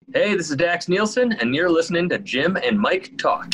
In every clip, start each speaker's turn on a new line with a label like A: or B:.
A: Hey, this is Daxx Nielsen, and you're listening to Jim and Mike Talk.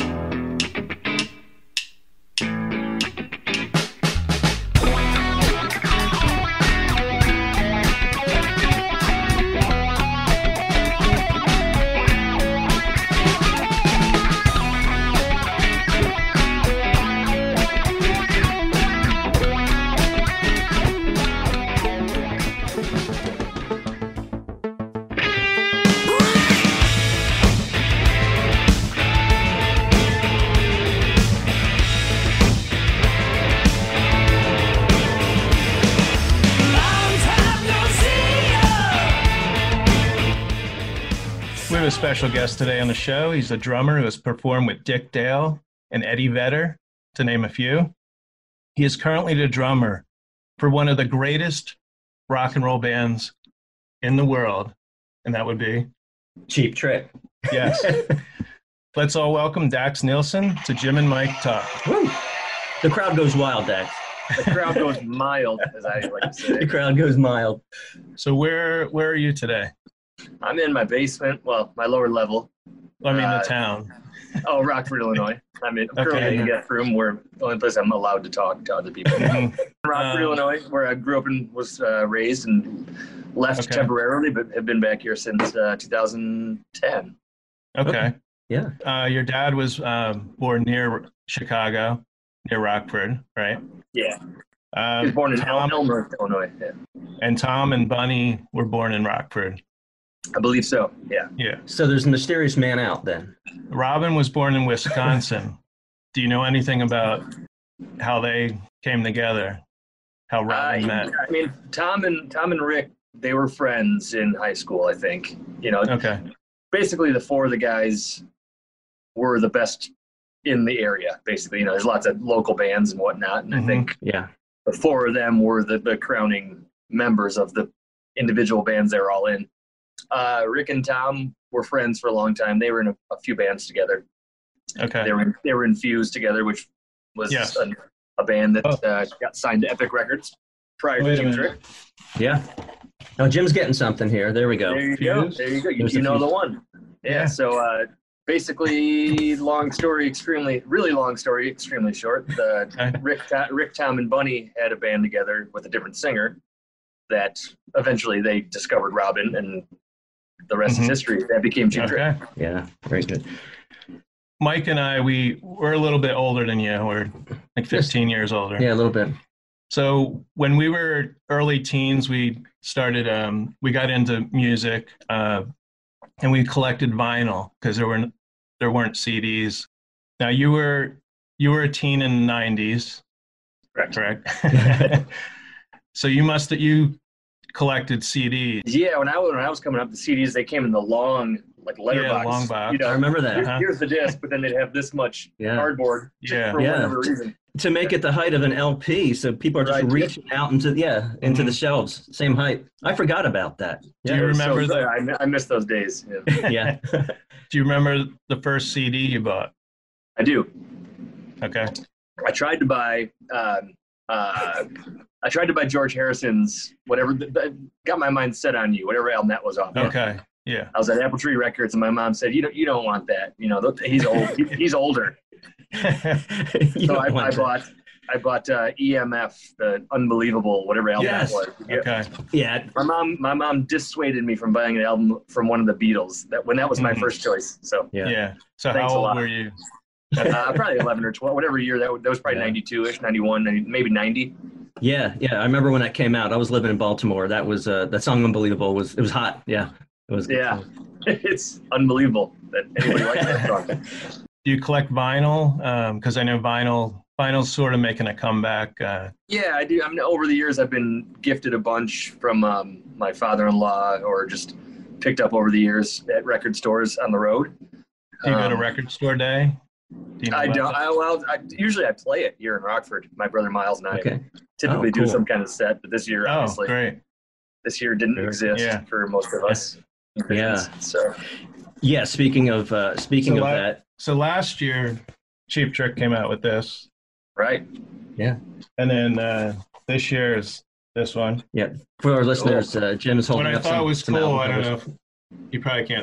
B: We have a special guest today on the show. He's a drummer who has performed with Dick Dale and Eddie Vedder, to name a few. He is currently the drummer for one of the greatest rock and roll bands in the world, and that would be
C: Cheap Trick.
B: Yes. Let's all welcome Daxx Nielsen to Jim and Mike Talk.
C: Woo. The crowd goes wild, Dax.
A: The crowd goes mild, as I like to say.
C: The crowd goes mild.
B: So where are you today?
A: I'm in my basement, well, my lower level.
B: I mean, the town.
A: Oh, Rockford, Illinois. I'm currently in the guest room, where the only place I'm allowed to talk to other people. Rockford, Illinois, where I grew up and was raised and left temporarily, but have been back here since 2010.
B: Okay.
C: Yeah.
B: Your dad was born near Chicago, near Rockford, right?
A: Yeah. He was born in Elmer, Illinois. Yeah.
B: And Tom and Bunny were born in Rockford.
A: I believe so, yeah.
B: Yeah.
C: So there's a mysterious man out then.
B: Robin was born in Wisconsin. Do you know anything about how they came together? How Robin met?
A: I mean, Tom and Rick, they were friends in high school, I think. You know,
B: Okay.
A: Basically the four of the guys were the best in the area, basically. You know, there's lots of local bands and whatnot, and I think
C: Yeah.
A: the four of them were the crowning members of the individual bands they were all in. Rick and Tom were friends for a long time. They were in a few bands together.
B: Okay.
A: They were in Fuse together, which was a band that got signed to Epic Records prior to Cheap Trick.
C: Yeah. Oh, Jim's getting something here. There we go.
A: There you go. There you go. You know the one. Yeah. So basically, really long story, extremely short. Rick, Tom, and Bunny had a band together with a different singer that eventually they discovered Robin, and the rest is history. That became Cheap Trick.
C: Yeah. Very good.
B: Mike and I, we're a little bit older than you. We're like 15 years older.
C: Yeah, a little bit.
B: So when we were early teens, we started, we got into music, and we collected vinyl because there weren't CDs. Now you were a teen in the 90s, correct? So you collected CDs.
A: Yeah, when I was coming up, the CDs, they came in the long letterbox.
B: Long box.
A: You know,
C: I remember that.
A: Here's the disc, but then they'd have this much cardboard for whatever reason.
C: To make it the height of an LP, so people are just reaching out into the shelves, same height. I forgot about that.
B: Do you remember
A: I miss those days.
C: Yeah.
B: Do you remember the first CD you bought?
A: I do.
B: Okay.
A: I tried to buy George Harrison's whatever. Got my mind set on you. Whatever album that was off.
B: Okay. Yeah.
A: I was at Apple Tree Records, and my mom said, "You don't want that. You know, he's old. He's older." So I bought EMF, the Unbelievable, whatever album that was.
B: Okay.
C: Yeah.
A: My mom dissuaded me from buying an album from one of the Beatles. That was my first choice. So
B: yeah. So how old were you?
A: Probably 11 or 12, whatever year that was. Probably 92-ish, 91, maybe 90.
C: Yeah. I remember when that came out. I was living in Baltimore. That was that song "Unbelievable" it was hot. Yeah. It was.
A: Yeah. It's unbelievable that anybody likes that song.
B: Do you collect vinyl? Because I know vinyl's sort of making a comeback.
A: Yeah, I do. I mean, over the years, I've been gifted a bunch from my father-in-law, or just picked up over the years at record stores on the road.
B: Do you go to record store day?
A: I don't. Usually I play it here in Rockford. My brother Miles and I typically do some kind of set, but this year, obviously,
B: great.
A: This year didn't exist for most of us.
C: Yeah.
A: So.
C: Yeah. Speaking of that.
B: So last year, Cheap Trick came out with this.
A: Right.
C: Yeah.
B: And then this year is this one.
C: Yeah. For our listeners, Jim is holding
B: what
C: up
B: I thought was
C: some
B: cool,
C: album
B: I don't know
C: covers.
B: if you probably can't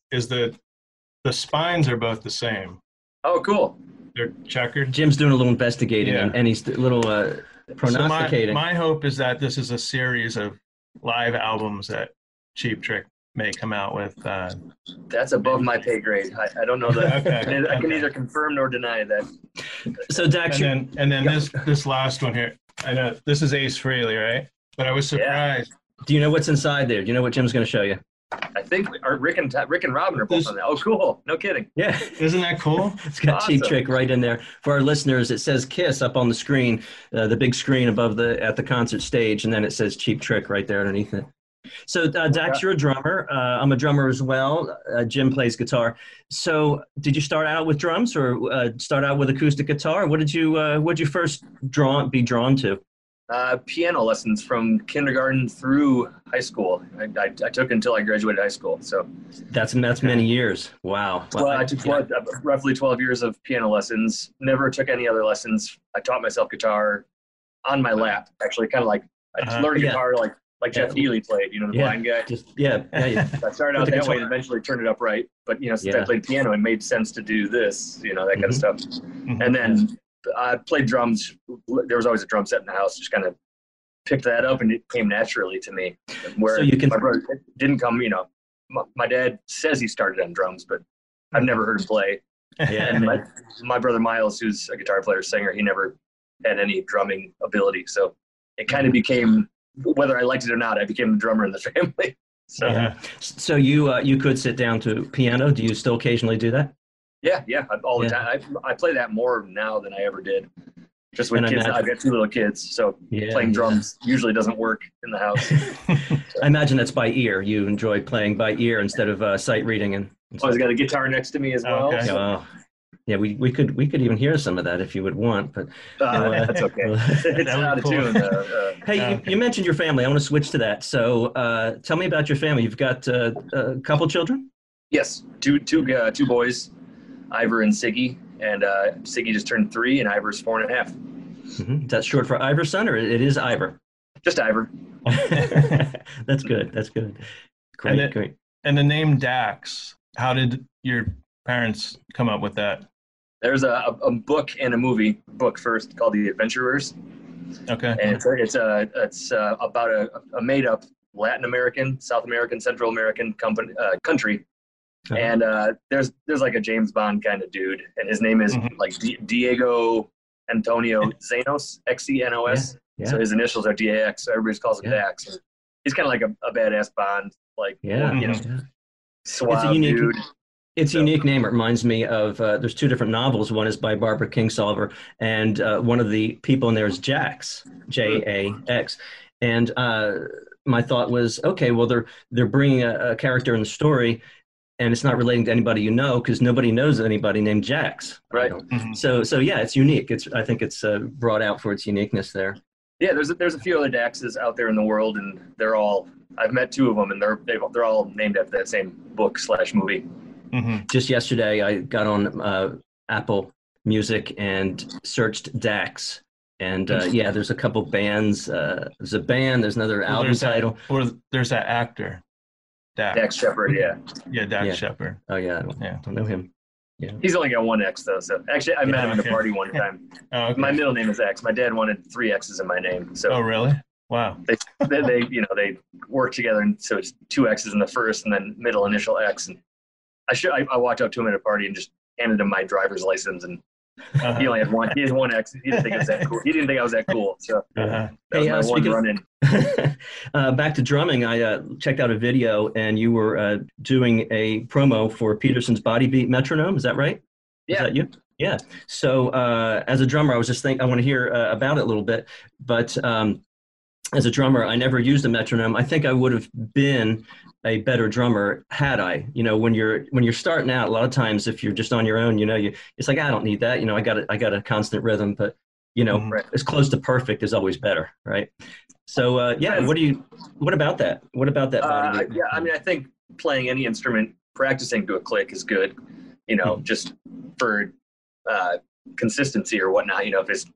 B: is the spines are both the same.
A: Oh, cool.
B: They're checkered.
C: Jim's doing a little investigating,
B: Yeah.
C: and he's a little prognosticating.
B: So my hope is that this is a series of live albums that Cheap Trick may come out with.
A: That's above my pay grade. I don't know that.
B: Okay.
A: I can neither confirm nor deny that.
C: So Daxx,
B: and then this last one here. I know this is Ace Frehley, right? But I was surprised.
C: do you know what's inside there? Do you know what Jim's going to show you?
A: I think Rick and Robin are both on that. Oh, cool. No kidding.
C: Yeah.
B: Isn't that cool?
C: It's got
A: Awesome.
C: Cheap Trick right in there. For our listeners, it says Kiss up on the screen, the big screen above at the concert stage, and then it says Cheap Trick right there underneath it. So Daxx, you're a drummer. I'm a drummer as well. Jim plays guitar. So did you start out with drums or start out with acoustic guitar? What did you first be drawn to?
A: Piano lessons from kindergarten through high school. I took until I graduated high school. So
C: that's many years. Wow.
A: Well, I took roughly 12 years of piano lessons. Never took any other lessons. I taught myself guitar on my lap. Actually, kind of like I learned guitar like Jeff Healey played. You know, the blind guy. I started out that way and eventually turned it upright. But since I played piano, it made sense to do this. That kind of stuff. Mm-hmm. And then I played drums. There was always a drum set in the house. Just kind of picked that up, and it came naturally to me. Where my brother didn't come. My dad says he started on drums, but I've never heard him play. Yeah. And my brother Miles, who's a guitar player, singer, he never had any drumming ability. So it kind of became, whether I liked it or not, I became the drummer in the family. So,
C: so you could sit down to piano. Do you still occasionally do that?
A: Yeah, all the time. I play that more now than I ever did. Just with kids, I've got 2 little kids, so playing drums usually doesn't work in the house.
C: I imagine that's by ear. You enjoy playing by ear instead of sight reading. And
A: I've got a guitar next to me as well.
C: Okay. So. Yeah, we could even hear some of that if you would want, but
A: that's okay. It's out of tune.
C: Hey, you mentioned your family. I want to switch to that. So tell me about your family. You've got a couple children?
A: Yes, two boys. Ivor and Siggy, and Siggy just turned 3, and Ivor's 4.5.
C: Mm-hmm. That's short for Iverson, or it is Ivor?
A: Just Ivor.
C: That's good. Great.
B: And the name Daxx, how did your parents come up with that?
A: There's a book and a movie. Book first called The Adventurers. Okay. And it's about a made-up Latin American, South American, Central American country. Uh-huh. And there's like a James Bond kind of dude, and his name is Diego Antonio Xenos, Xenos. Yeah. So his initials are DAX. So everybody calls him Daxx. And he's kind of like a badass Bond, suave dude.
C: It's a unique name. It reminds me of there's 2 different novels. One is by Barbara Kingsolver, and one of the people in there is Jax, Jax. And my thought was, okay, well they're bringing a character in the story. And it's not relating to anybody because nobody knows anybody named Jax.
A: Right.
C: Mm-hmm. So yeah, it's unique. I think it's brought out for its uniqueness there.
A: Yeah, there's a few other Daxes out there in the world, and I've met 2 of them, and they're all named after that same book/movie.
C: Mm-hmm. Just yesterday, I got on Apple Music and searched Daxx. And there's a couple bands. There's a band. There's another album title.
B: There's that actor.
A: Dax Shepard,
B: Dax Shepard.
C: Oh, yeah. I don't know him. Yeah.
A: He's only got 1 X, though. So actually, I met him at a party one time. My middle name is X. My dad wanted 3 X's in my name. So.
B: Oh, really? Wow.
A: They worked together, and so it's 2 X's in the first, and then middle initial X. And I walked up to him at a party and just handed him my driver's license, and he only had 1. He has 1 X. He didn't think it was that cool. He didn't think I was that cool. So that was my one run-in.
C: Back to drumming, I checked out a video, and you were doing a promo for Peterson's Body Beat Metronome. Is that right?
A: Yeah.
C: Is that you? Yeah. So as a drummer, I was just thinking, I want to hear about it a little bit. But as a drummer, I never used a metronome. I think I would have been a better drummer had I. When you're starting out, a lot of times if you're just on your own, it's like, I don't need that. I got a constant rhythm, but as close to perfect is always better, right? So what about that? What about that body?
A: I think playing any instrument, practicing to a click is good. Just for consistency or whatnot. If it's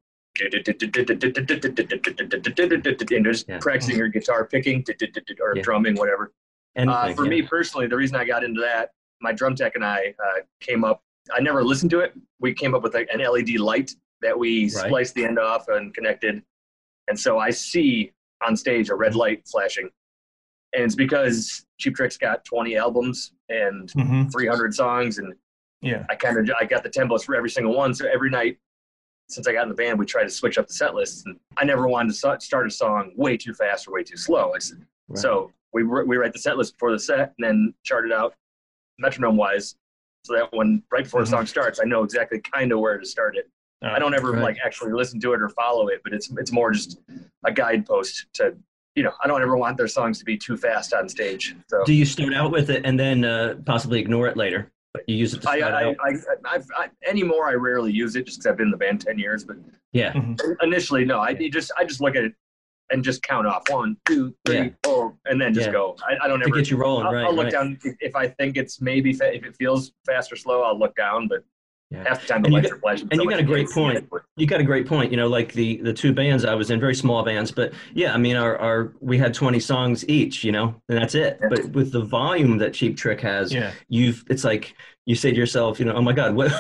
A: just practicing your guitar picking or drumming, whatever. For me personally, the reason I got into that my drum tech and I came up. I never listened to it. We came up with an LED light that we spliced the end off and connected. And so I see on stage a red light flashing. And it's because Cheap Trick's got 20 albums and 300 songs. And I got the tempos for every single one. So every night since I got in the band, we try to switch up the set lists. And I never wanted to start a song way too fast or way too slow. So we write the set list before the set and then chart it out metronome wise. So that when right before the song starts, I know exactly kind of where to start it. I don't ever like actually listen to it or follow it, but it's more just a guidepost to, I don't ever want their songs to be too fast on stage. So
C: do you start out with it and then possibly ignore it later? But you use it to start out?
A: Anymore, I rarely use it just because I've been in the band 10 years. But initially, no, I just look at it and just count off 1, 2, 3, 4, and then just go. I don't ever
C: to get you rolling.
A: I'll look down if I think it's maybe if it feels fast or slow. I'll look down, but half the time the lights are flashing.
C: And you got a great point. You got a great point. Like the two bands I was in, very small bands, but I mean, we had 20 songs each, and that's it. Yeah. But with the volume that Cheap Trick has, it's like you say to yourself, oh my God, what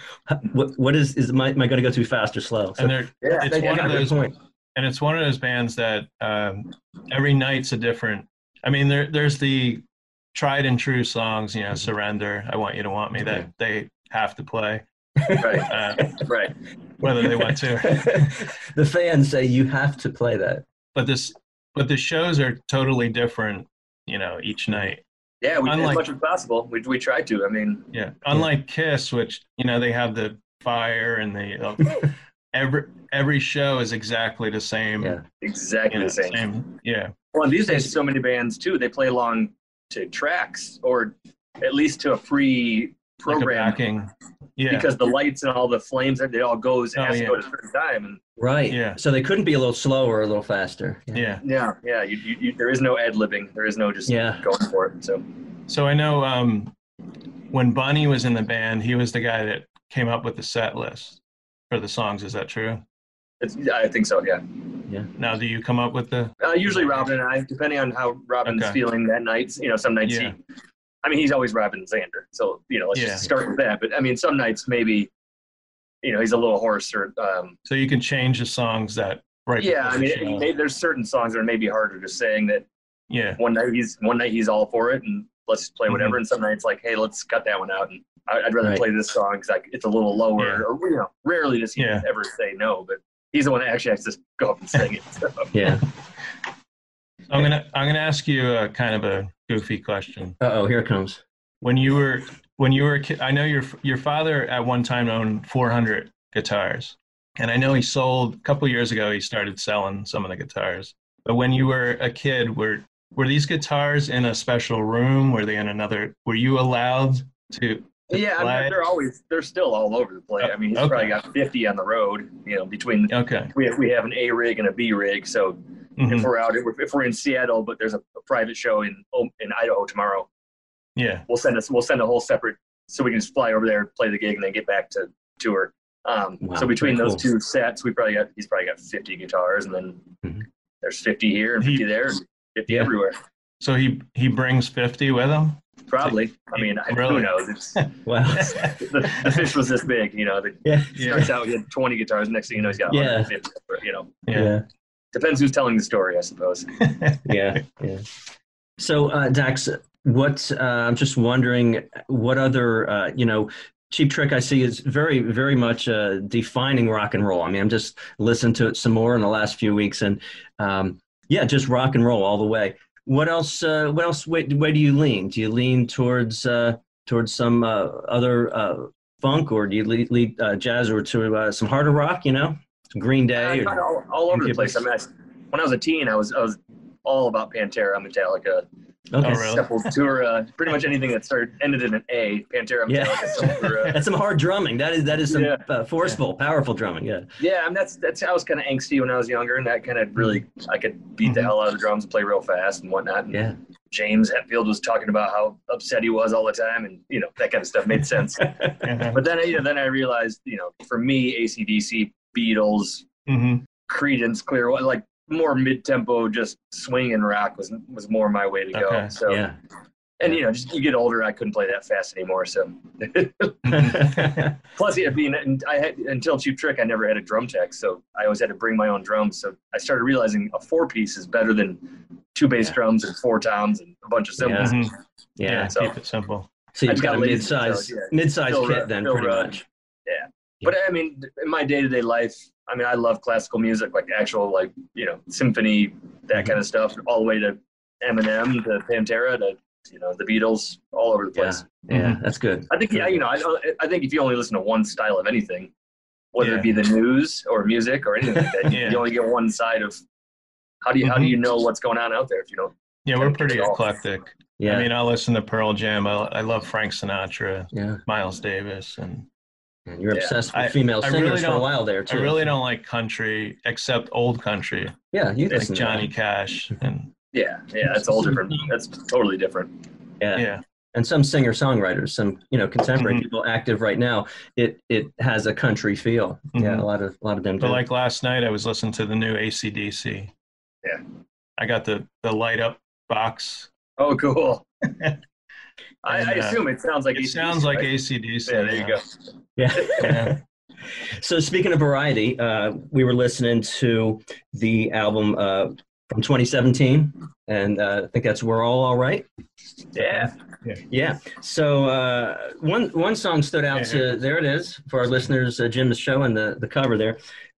C: am I going to go too fast or slow? So,
B: and it's one of those bands that every night's a different. I mean, there's the tried and true songs, Surrender, I Want You to Want Me, that they have to play.
A: Right.
B: Whether they want to.
C: The fans say you have to play that.
B: But the shows are totally different, each night.
A: Yeah, as much as possible. We try to. I mean,
B: unlike Kiss, which they have the fire and every show is exactly the same.
A: Yeah, exactly the same.
B: Yeah.
A: Well, and these days, so many bands too. They play along to tracks, or at least to a pre-program.
B: Like
A: because the lights and all the flames, it all goes has to go at a certain time. And,
C: Yeah. So they couldn't be a little slower or a little faster.
A: Yeah. There is no ad-libbing. There is no just going for it.
B: So I know when Bunny was in the band, he was the guy that came up with the set list for the songs. Is that true?
A: I think so. Yeah.
C: Yeah.
B: Now, do you come up with the?
A: Usually Robin and I, depending on how Robin's feeling that night. Some nights he's always Robin Zander. So let's just start with that. But I mean, some nights maybe, he's a little hoarse or.
B: So you can change the songs that
A: Yeah, I mean, there's certain songs that are maybe harder to sing that.
B: Yeah.
A: One night he's all for it and let's play whatever, and some nights like, hey, let's cut that one out, and I'd rather play this song because it's a little lower. Or rarely does he ever say no, but he's the one that actually has to go up and sing it. So.
C: Yeah.
B: I'm gonna ask you a kind of a goofy question.
C: Here it comes.
B: When you were a kid, I know your father at one time owned 400 guitars, and I know he sold a couple years ago. He started selling some of the guitars. But when you were a kid, were these guitars in a special room? Were they in another? Were you allowed to?
A: Yeah, I mean, they're still all over the place. I mean, he's probably got 50 on the road. Between we have an A rig and a B rig, so. If we're out, if we're in Seattle, but there's a private show in Idaho tomorrow, we'll send a whole separate, so we can just fly over there, play the gig, and then get back to tour. So between those two sets, he's probably got 50 guitars, and then there's 50 here and 50 there, and 50 everywhere.
B: So he brings 50 with him?
A: Probably. I mean,
B: really?
A: Who knows? It's
C: wow.
A: The fish was this big, Starts out, he had 20 guitars. Next thing you know, he's got 150. Depends who's telling the story, I suppose.
C: Yeah. So, Dax, I'm just wondering, what other, Cheap Trick I see is very, very much defining rock and roll. I mean, I'm just listening to it some more in the last few weeks, and just rock and roll all the way. What else? Where do you lean? Do you lean towards some other funk, or do you lean jazz, or to some harder rock? Green Day,
A: all over the place. I mean, when I was a teen, I was all about Pantera, Metallica, Sepultura, pretty much anything that ended in an A. Pantera, Metallica, Sepultura.
C: That's some hard drumming. That is some forceful, powerful drumming. Yeah.
A: Yeah, I mean, that's I was kind of angsty when I was younger, and that kind of really I could beat the hell out of the drums and play real fast and whatnot. And James Hetfield was talking about how upset he was all the time, and that kind of stuff made sense. But then I realized, for me, AC/DC, Beatles, Creedence, Clearwater, like more mid-tempo, just swing and rock was more my way to go. So And, just you get older, I couldn't play that fast anymore. So, plus, until Cheap Trick, I never had a drum tech. So I always had to bring my own drums. So I started realizing a 4-piece is better than 2 bass drums and 4 toms and a bunch of cymbals.
B: Yeah,
A: so
B: keep it simple.
C: So you've got a mid-size kit then, pretty much.
A: Yeah. But I mean, in my day-to-day life, I mean, I love classical music, like actual, like, symphony, that kind of stuff, all the way to Eminem, to Pantera, to the Beatles, all over the place.
C: Yeah, that's good.
A: I think, I think if you only listen to one style of anything, whether it be the news or music or anything like that, you only get one side of how do you know what's going on out there if you don't?
B: Yeah, we're pretty eclectic.
C: Yeah.
B: I mean, I'll listen to Pearl Jam. I love Frank Sinatra, Miles Davis, and
C: you're obsessed with female singers for a while there too.
B: I really don't like country, except old country.
C: Yeah, you
B: like Johnny Cash and.
A: Yeah, that's all different. That's totally different.
C: Yeah. And some singer-songwriters, some contemporary people active right now, it has a country feel. Yeah, a lot of them do.
B: But like last night, I was listening to the new AC/DC.
A: Yeah,
B: I got the light up box.
A: Oh, cool. I assume it sounds like
B: it
A: AC/DC,
B: sounds like
A: right?
B: AC/DC.
A: Yeah, there you go.
C: Yeah. So speaking of variety, we were listening to the album from 2017, and I think that's "We're All Right." Yeah. So one song stood out to, there it is for our listeners. Jim is showing the cover there.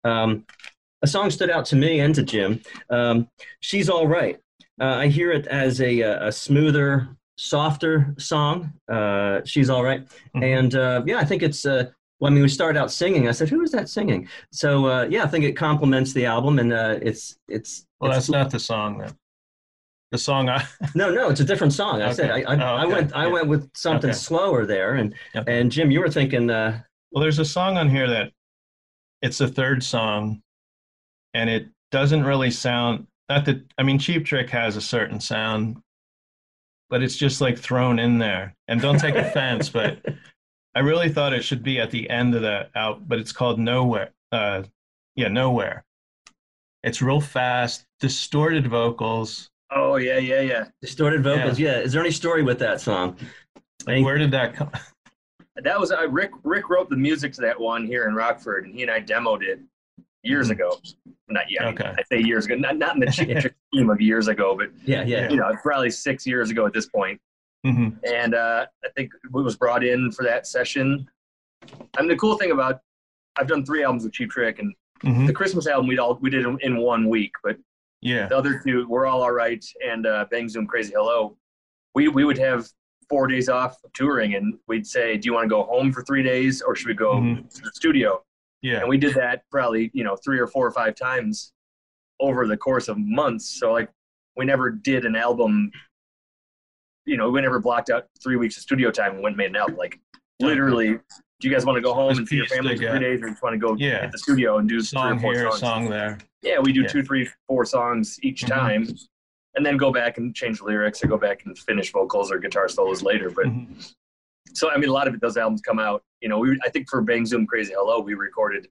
C: A song stood out to me and to Jim. "She's All Right." I hear it as a smoother, softer song. "She's All Right," and I think it's. We started out singing. I said, "Who is that singing?" So I think it complements the album, and it's.
B: Well, that's not the song then. The song
C: No, it's a different song. I said I went with something slower there, and Jim, you were thinking.
B: Well, there's a song on here that it's the third song, and it doesn't really sound. Cheap Trick has a certain sound, but it's just like thrown in there. And don't take offense, but I really thought it should be at the end of that out. But it's called Nowhere. Nowhere. It's real fast, distorted vocals.
A: Oh, yeah.
C: Distorted vocals, yeah. Is there any story with that song?
B: Where did that come?
A: That was Rick wrote the music to that one here in Rockford, and he and I demoed it years ago. Not yet. Okay. I say years ago, not in the Cheap Trick scheme of years ago, but probably 6 years ago at this point. And I think it was brought in for that session. And the cool thing about, I've done 3 albums with Cheap Trick, and the Christmas album we did in 1 week, but the other 2, "We're All Right" and "Bang Zoom Crazy Hello," we would have 4 days off of touring, and we'd say, "Do you want to go home for 3 days, or should we go to the studio?" Yeah, and we did that probably 3 or 4 or 5 times over the course of months. So like, we never did an album. We never blocked out 3 weeks of studio time and went and made an album. Like, literally. Do you guys want to go home and see your family for 3 days, or just want to go hit the studio and do
B: song
A: 3 or 4
B: here,
A: songs?
B: Song there.
A: Yeah, we do 2, 3, 4 songs each time, and then go back and change lyrics, or go back and finish vocals or guitar solos later. But so a lot of those albums come out. I think for "Bang Zoom Crazy Hello," we recorded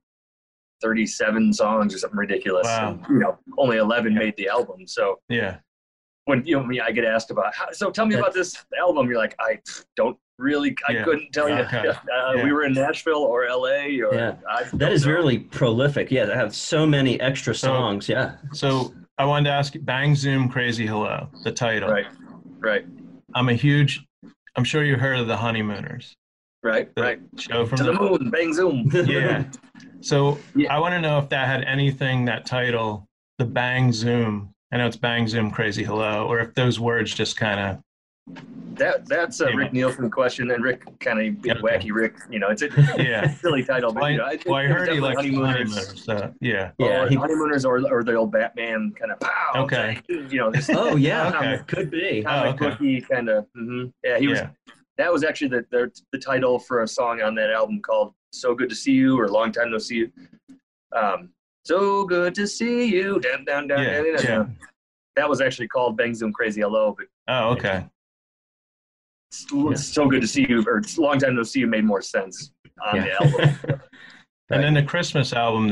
A: 37 songs or something ridiculous.
B: Wow.
A: And, only 11 made the album. So when I get asked about so tell me about this album, you're like, I don't really, I couldn't tell you. We were in Nashville or LA or
C: that is really prolific. Yeah, they have so many extra songs.
B: So I wanted to ask you, "Bang Zoom Crazy Hello," the title.
A: Right.
B: I'm sure you heard of the Honeymooners.
A: Right.
B: Show from
A: to the moon, bang zoom.
B: Yeah. So I want to know if that had anything, that title, the Bang Zoom. I know it's Bang Zoom Crazy Hello, or if those words just kind of.
A: That's a Rick Nielsen question, and Rick kind of wacky Rick. It's a silly title, but
B: I heard he likes Honeymooners.
A: Honeymooners or the old Batman kind of pow.
B: Okay.
A: This
C: could be
A: comic booky kind of. Yeah, he was. That was actually the title for a song on that album called "So Good to See You" or "Long Time No See You." So good to see you. Down. That was actually called "Bang Zoom Crazy Hello." But So Good to See You, or "It's Long Time No See You" made more sense on the album.
B: And then the Christmas album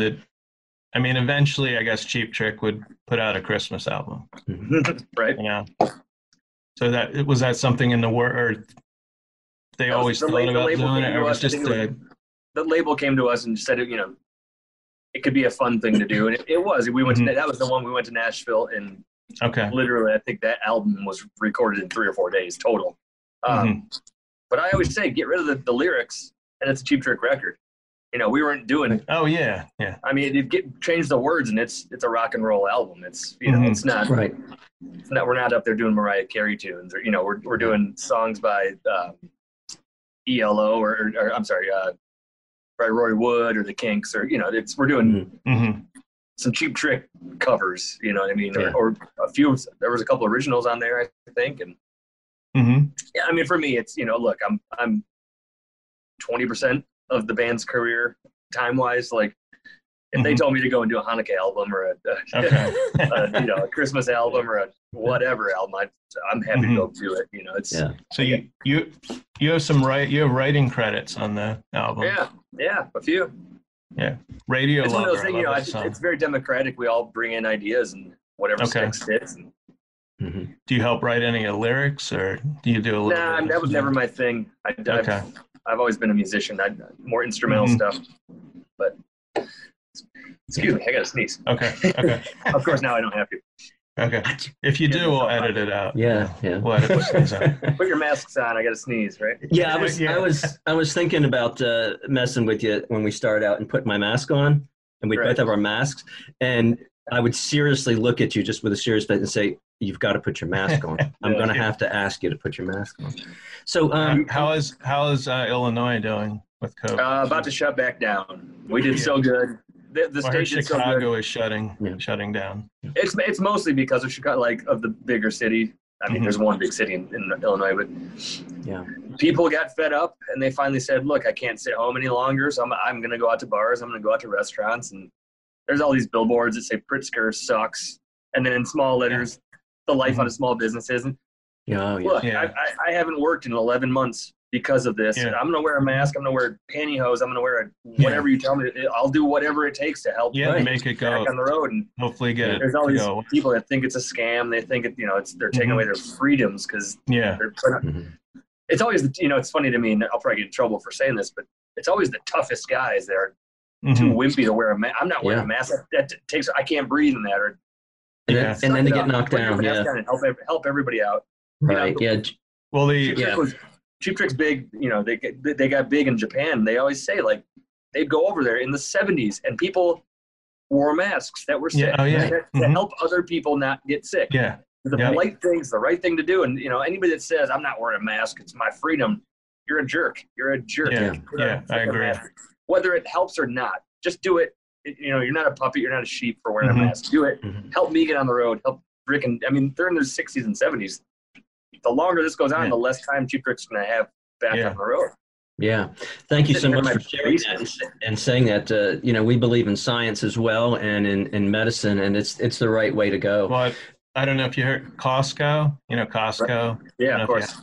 B: eventually I guess Cheap Trick would put out a Christmas album.
A: Right.
B: So was that something in the work, or they always thought about doing it, or was just
A: the label came to us and said, it could be a fun thing to do, and it was. We went to that was the one we went to Nashville, and literally, I think that album was recorded in 3 or 4 days total. But I always say, get rid of the lyrics, and it's a Cheap Trick record. We weren't doing.
B: Oh yeah.
A: I mean, change the words, and it's a rock and roll album. It's it's not
C: right.
A: It's not. We're not up there doing Mariah Carey tunes, or we're doing songs by ELO or I'm sorry, by Roy Wood or the Kinks, or we're doing some Cheap Trick covers. You know what I mean? Or a few. There was a couple originals on there, I think, and yeah. I mean, for me, it's look, I'm 20% of the band's career time wise. Like, if they told me to go and do a Hanukkah album or a Christmas album or a whatever album, I'm happy to go do it. It's
B: So you have you have writing credits on the album.
A: Yeah, a few.
B: Yeah, Radio
A: It's
B: Lover.
A: one of those things, it's very democratic. We all bring in ideas and whatever sticks fits.
B: Do you help write any of the lyrics, or do you do a little?
A: Nah, that was never my thing. I've always been a musician. More instrumental stuff, but. Excuse me, I gotta sneeze.
B: Okay.
A: Of course, now I don't have to.
B: Okay. If you do, we'll edit it out.
C: Yeah.
B: We'll edit the sneeze out.
A: Put your masks on. I gotta sneeze, right?
C: Yeah, I was thinking about messing with you when we started out and put my mask on, and we both have our masks, and I would seriously look at you just with a serious face and say, "You've got to put your mask on. I'm going to have to ask you to put your mask on." So,
B: how is Illinois doing with COVID?
A: About to shut back down. We did so good. The state did so good.
B: Chicago is shutting down.
A: It's mostly because of Chicago, like of the bigger city. I mean, there's one big city in Illinois, but people got fed up and they finally said, "Look, I can't sit home any longer, so I'm going to go out to bars. I'm going to go out to restaurants." And there's all these billboards that say Pritzker sucks, and then in small letters, the life out of small businesses. And look, I haven't worked in 11 months because of this. I'm going to wear a mask. I'm going to wear pantyhose. I'm going to wear whatever you tell me. I'll do whatever it takes to help
B: make it go
A: back on the road. And
B: hopefully get it.
A: There's all these people that think it's a scam. They think they're taking away their freedoms because it's always it's funny to me, and I'll probably get in trouble for saying this, but it's always the toughest guys that are too wimpy to wear a mask. I'm not wearing a mask. That takes. I can't breathe in that. Or
C: and then they get knocked down.
A: And help everybody out.
C: Right.
A: Well, Cheap Trick's big. They got big in Japan. They always say, like, they'd go over there in the 70s and people wore masks that were sick to help other people not get sick. The polite thing's the right thing to do. And anybody that says I'm not wearing a mask, it's my freedom, you're a jerk. You're a jerk.
B: I agree.
A: Whether it helps or not, just do it. You're not a puppet. You're not a sheep for wearing a mask. Do it. Help me get on the road. Help Rick and they're in their 60s and 70s. The longer this goes on, the less time Cheap Trick's going to have back on the road.
C: Yeah. Thank you so much for sharing that and saying that, we believe in science as well and in medicine, and it's the right way to go.
B: Well, I don't know if you heard Costco, Costco.
A: Right. Yeah, of course.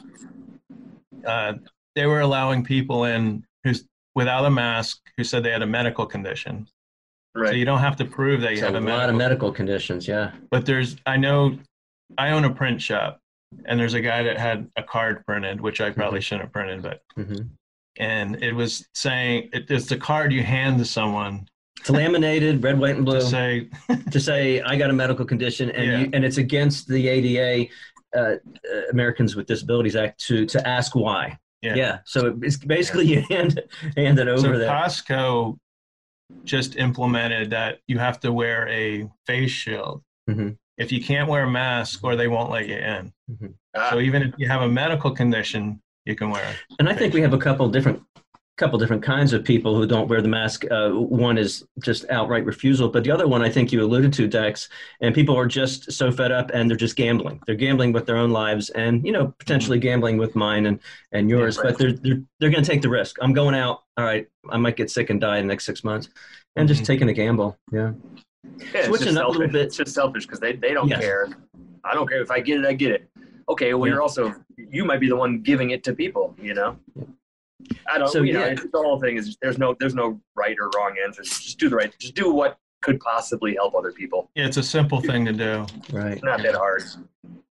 B: They were allowing people in who's without a mask who said they had a medical condition. Right. So you don't have to prove that you have a
C: lot of medical conditions,
B: But I own a print shop. And there's a guy that had a card printed, which I probably shouldn't have printed, but and it was saying it's the card you hand to someone.
C: It's laminated, red, white, and blue. To say I got a medical condition, and it's against the ADA, Americans with Disabilities Act, to ask why. So it's basically you hand it over. So
B: Costco just implemented that you have to wear a face shield. If you can't wear a mask, or they won't let you in. So even if you have a medical condition, you can wear it.
C: And I think we have a couple different kinds of people who don't wear the mask. One is just outright refusal, but the other one I think you alluded to, Daxx, and people are just so fed up and they're just gambling. They're gambling with their own lives and potentially gambling with mine and yours. But they're going to take the risk. I'm going out. All right, I might get sick and die in the next 6 months, and just taking a gamble.
A: Switching up a little bit. It's just selfish because they don't care. I don't care if I get it. I get it. Okay, well you might be the one giving it to people. I don't. So the whole thing is there's no right or wrong answer. Just do the right. Just do what could possibly help other people.
B: Yeah, it's a simple thing to do.
C: Right.
A: It's not that hard.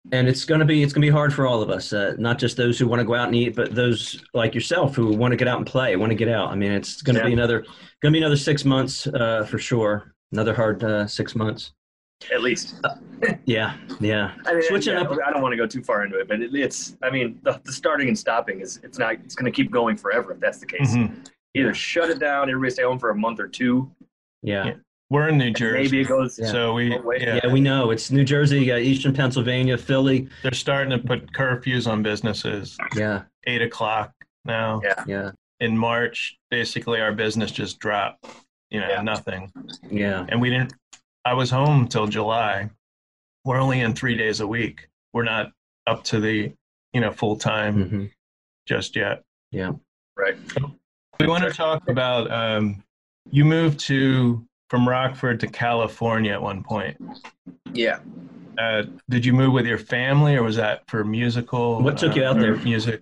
C: And it's gonna be hard for all of us, not just those who want to go out and eat, but those like yourself who want to get out and play, want to get out. I mean, it's gonna be another 6 months for sure. Another hard 6 months.
A: At least.
C: Yeah.
A: I mean,
C: Switching up.
A: I don't want to go too far into it, but it's. I mean, the starting and stopping is. It's not. It's going to keep going forever if that's the case.
B: Mm-hmm.
A: Either shut it down, everybody stay home for a month or two.
C: Yeah.
B: We're in New Jersey.
A: Maybe it goes.
B: So we.
C: We know it's New Jersey, Eastern Pennsylvania, Philly.
B: They're starting to put curfews on businesses.
C: Yeah.
B: 8:00 now.
C: Yeah.
B: In March, basically our business just dropped. Nothing.
C: Yeah.
B: And I was home till July. We're only in 3 days a week. We're not up to the, full time just yet.
C: Yeah.
A: Right.
B: We want to talk about, you moved from Rockford to California at one point.
A: Yeah.
B: Did you move with your family or was that for musical?
C: What took you out there?
B: Music.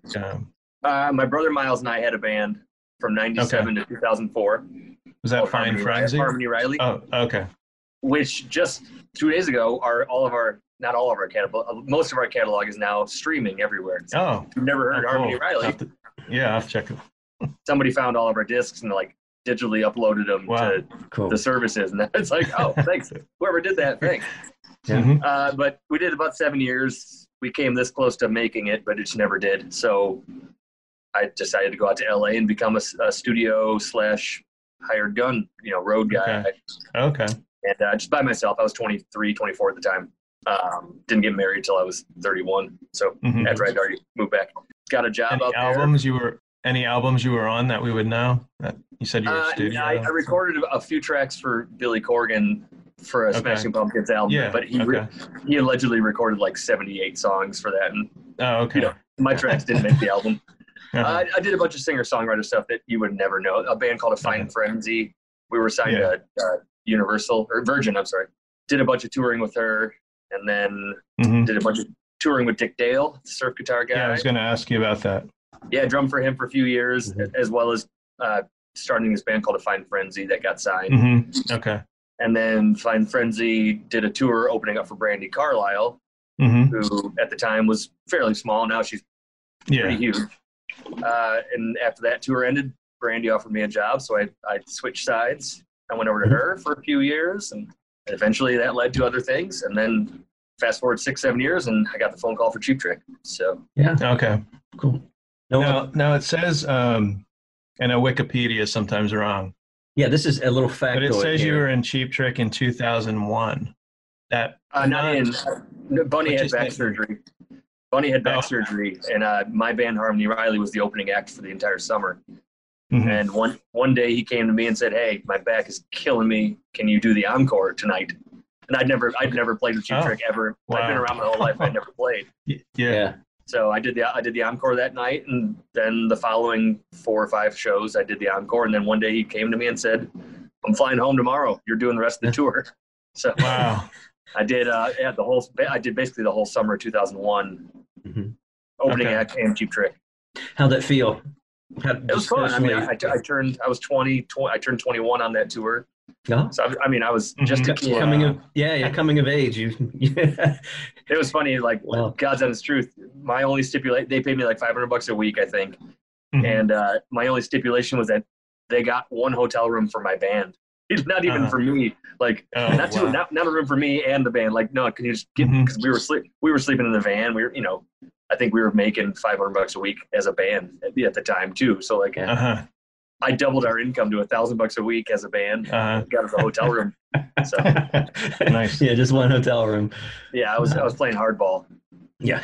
A: My brother Miles and I had a band from 97 to 2004.
B: Was that Fine Frenzy?
A: Harmony Riley.
B: Oh, okay.
A: Which just 2 days ago, not all of our catalog, most of our catalog is now streaming everywhere. So you've never heard Harmony Riley?
B: I'll have to check it.
A: Somebody found all of our discs and digitally uploaded them to the services, and it's like, oh, thanks, whoever did that, thanks.
C: Yeah.
A: But we did about 7 years. We came this close to making it, but it just never did. So I decided to go out to LA and become a studio / hired gun, road guy.
B: Okay.
A: And just by myself. I was 23, 24 at the time. Didn't get married until I was 31. So after I'd already moved back, got a job out there.
B: Any albums you were on that we would know? That you said you were a studio.
A: I recorded a few tracks for Billy Corgan for a Smashing Pumpkins album, but he allegedly recorded 78 songs for that, and my tracks didn't make the album. I did a bunch of singer-songwriter stuff that you would never know. A band called A Fine Frenzy. We were signed to Universal or Virgin. I'm sorry. Did a bunch of touring with her, and then did a bunch of touring with Dick Dale, the surf guitar guy.
B: Yeah, I was going to ask you about that.
A: Yeah, drummed for him for a few years, as well as starting this band called A Fine Frenzy that got signed.
B: Okay.
A: And then Fine Frenzy did a tour opening up for Brandi Carlile, who at the time was fairly small. Now she's pretty huge. And after that tour ended, Brandi offered me a job, so I switched sides. I went over to her for a few years, and eventually that led to other things. And then fast forward 6-7 years, and I got the phone call for Cheap Trick. So
B: okay,
C: cool.
B: Now it says, I know Wikipedia is sometimes wrong.
C: Yeah, this is a little factoid.
B: But it says
C: here.
B: You were in Cheap Trick in 2001.
A: Bunny had back surgery. Bunny had back surgery, and my band Harmony Riley was the opening act for the entire summer. And one day he came to me and said, "Hey, my back is killing me. Can you do the encore tonight?" And I'd never played with Cheap Trick ever. Wow. I've been around my whole life. I'd never played.
C: Yeah.
A: So I did the encore that night, and then the following 4 or 5 shows I did the encore. And then one day he came to me and said, "I'm flying home tomorrow. You're doing the rest of the tour." So
B: wow.
A: I did I did basically the whole summer of 2001 opening act and Cheap Trick.
C: How'd that feel?
A: It was fun. I mean, I was 20. I turned 21 on that tour.
C: Yeah.
A: So I was just a kid.
C: Coming of age.
A: It was funny. God's honest truth. My only they paid me $500 a week, I think, and my only stipulation was that they got one hotel room for my band. Not even for me. Not a room for me and the band. No, can you just get? Because we were sleeping in the van. We were, I think we were making $500 a week as a band at the time too. So I doubled our income to $1,000 a week as a band. Got us a hotel room. So
B: nice.
C: Yeah, just one hotel room.
A: Yeah, I was playing hardball.
C: Yeah,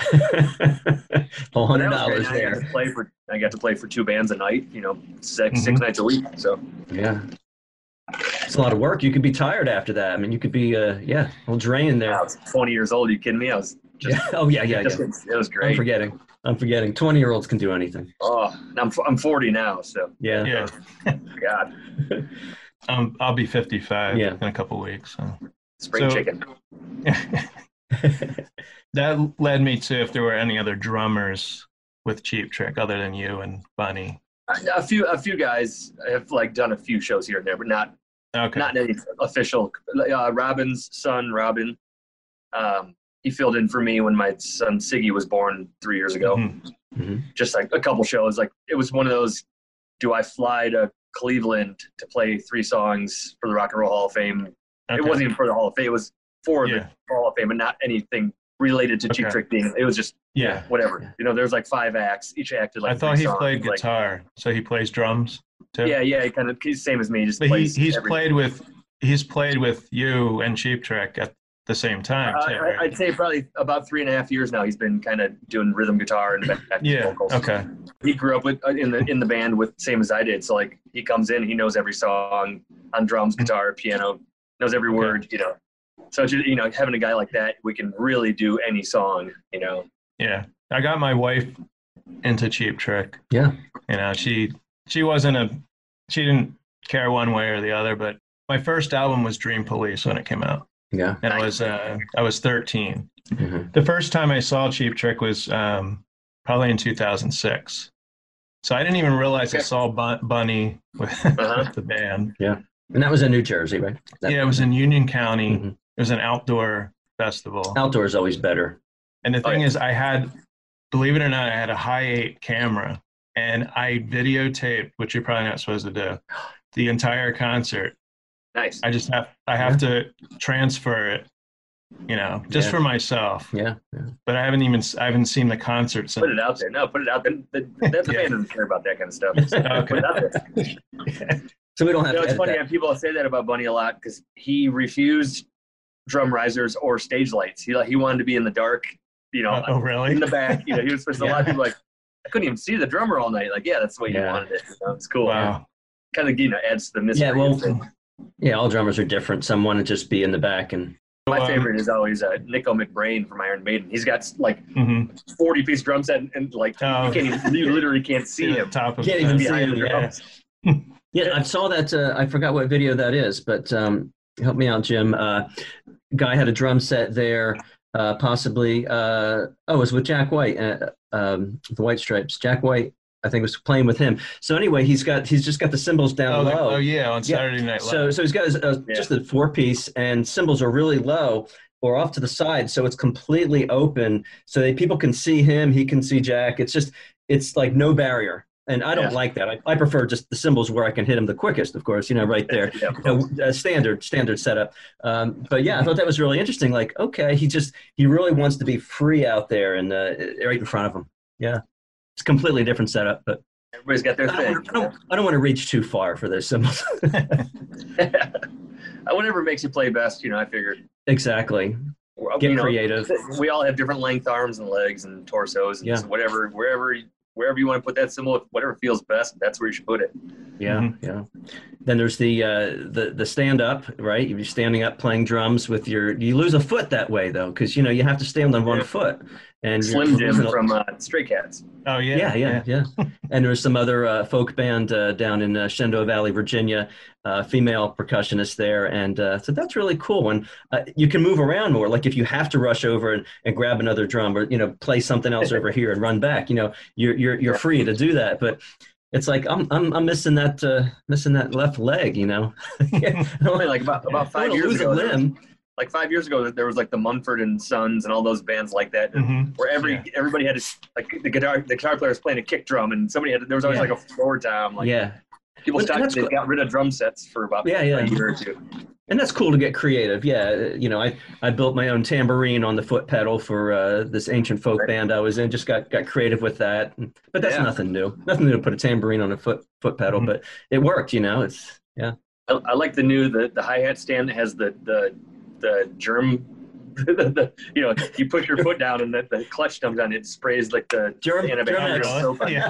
C: $100 there.
A: I got to play for 2 bands a night. 6 nights a week. So
C: yeah. It's a lot of work. You could be tired after that. I mean, you could be, a little drained there.
A: I was 20 years old. Are you kidding me? I was just, It was great.
C: I'm forgetting. 20-year-olds can do anything.
A: Oh, I'm 40 now, so.
C: Yeah.
A: God.
B: I'll be 55 in a couple weeks. So.
A: Spring chicken.
B: That led me to if there were any other drummers with Cheap Trick other than you and Bunny.
A: A few guys have done a few shows here and there, but not any official. Robin's son, Robin, he filled in for me when my son Siggy was born 3 years ago. Just like a couple shows. Like it was one of those, do I fly to Cleveland to play 3 songs for the Rock and Roll Hall of Fame? It wasn't even for the Hall of Fame. It was for the Hall of Fame and not anything related to Cheap Trick being. It was just whatever. You know, there's like 5 acts. Each act did like
B: I thought he
A: songs,
B: played guitar, so he plays drums too.
A: Yeah, he's same as me. Just
B: but
A: plays
B: he's played with you and Cheap Trick at the same time. Too, right?
A: I'd say probably about 3.5 years now. He's been kind of doing rhythm guitar and back vocals.
B: Okay.
A: He grew up with in the band with same as I did. So like he comes in, he knows every song on drums, guitar, piano, knows every word. You know, so just, you know, having a guy like that, we can really do any song. You know. Yeah,
B: I got my wife into Cheap Trick.
C: Yeah.
B: You know, she didn't care one way or the other, but my first album was Dream Police when it came out.
C: Yeah.
B: And I was 13. The first time I saw Cheap Trick was probably in 2006. So I didn't even realize I saw Bunny with the band.
C: Yeah. And that was in New Jersey, right?
B: It was in Union County. It was an outdoor festival.
C: Outdoor is always better.
B: And the thing is, I had, believe it or not, I had a high-8 camera, and I videotaped, which you're probably not supposed to do, the entire concert.
A: Nice.
B: I have to transfer it, you know, just for myself.
C: Yeah.
B: But I haven't seen the concert since.
A: Put it out there. No, put it out there. The band doesn't care about that kind of stuff. So put it out there.
C: So we don't have to.
A: It's funny. People say that about Bunny a lot because he refused drum risers or stage lights. He wanted to be in the dark, you know,
B: really?
A: In the back. You know, he was a lot of people like, I couldn't even see the drummer all night. Like, that's the way you wanted it. You know, it's cool.
B: Wow.
A: Kind of, you know, adds to the mystery.
C: Yeah, well, all drummers are different. Some want to just be in the back. And
A: my favorite is always Nico McBrain from Iron Maiden. He's got like 40-piece drum set and like you literally can't see him.
C: Can't even see him. Yeah, I saw that. I forgot what video that is, but help me out, Jim. Guy had a drum set there, possibly. It was with Jack White, the White Stripes. Jack White, I think, was playing with him. So anyway, he's just got the cymbals down low.
B: On Saturday Night Live.
C: So he's got just a 4-piece, and cymbals are really low or off to the side, so it's completely open, so that people can see him, he can see Jack. It's like no barrier. And I don't like that. I prefer just the cymbals where I can hit them the quickest, of course, you know, right there. Standard setup. But yeah, I thought that was really interesting. Like, okay, he really wants to be free out there and right in front of him. Yeah. It's a completely different setup, but
A: everybody's got their thing.
C: I don't want to reach too far for those cymbals.
A: Whatever makes you play best, you know, I figured.
C: Exactly. Get creative.
A: We all have different length arms and legs and torsos. And so wherever you want to put that cymbal, whatever feels best, that's where you should put it.
C: Yeah. Then there's the stand up, right? You're standing up playing drums with you lose a foot that way though, because you know you have to stand on one foot. And
A: Slim Jim from Stray Cats.
C: Oh yeah. And there's some other folk band down in Shenandoah Valley, Virginia, female percussionist there, and so that's really cool. And you can move around more. Like if you have to rush over and grab another drum, or you know play something else over here and run back, you know you're free to do that. But it's like I'm missing that left leg, you know.
A: Like about 5 years ago. Like 5 years ago, there was like the Mumford and Sons and all those bands like that, where everybody had like the guitar player was playing a kick drum, and there was always like a floor tom. Like people they got rid of drum sets for about a year or two.
C: And that's cool to get creative. Yeah, you know, I built my own tambourine on the foot pedal for this ancient folk band I was in. Just got creative with that, but that's nothing new. Nothing new to put a tambourine on a foot pedal, but it worked. You know,
A: I like the hi-hat stand that has the germ, you know, you push your foot down and the clutch comes on, it sprays like the
C: germ
A: soap on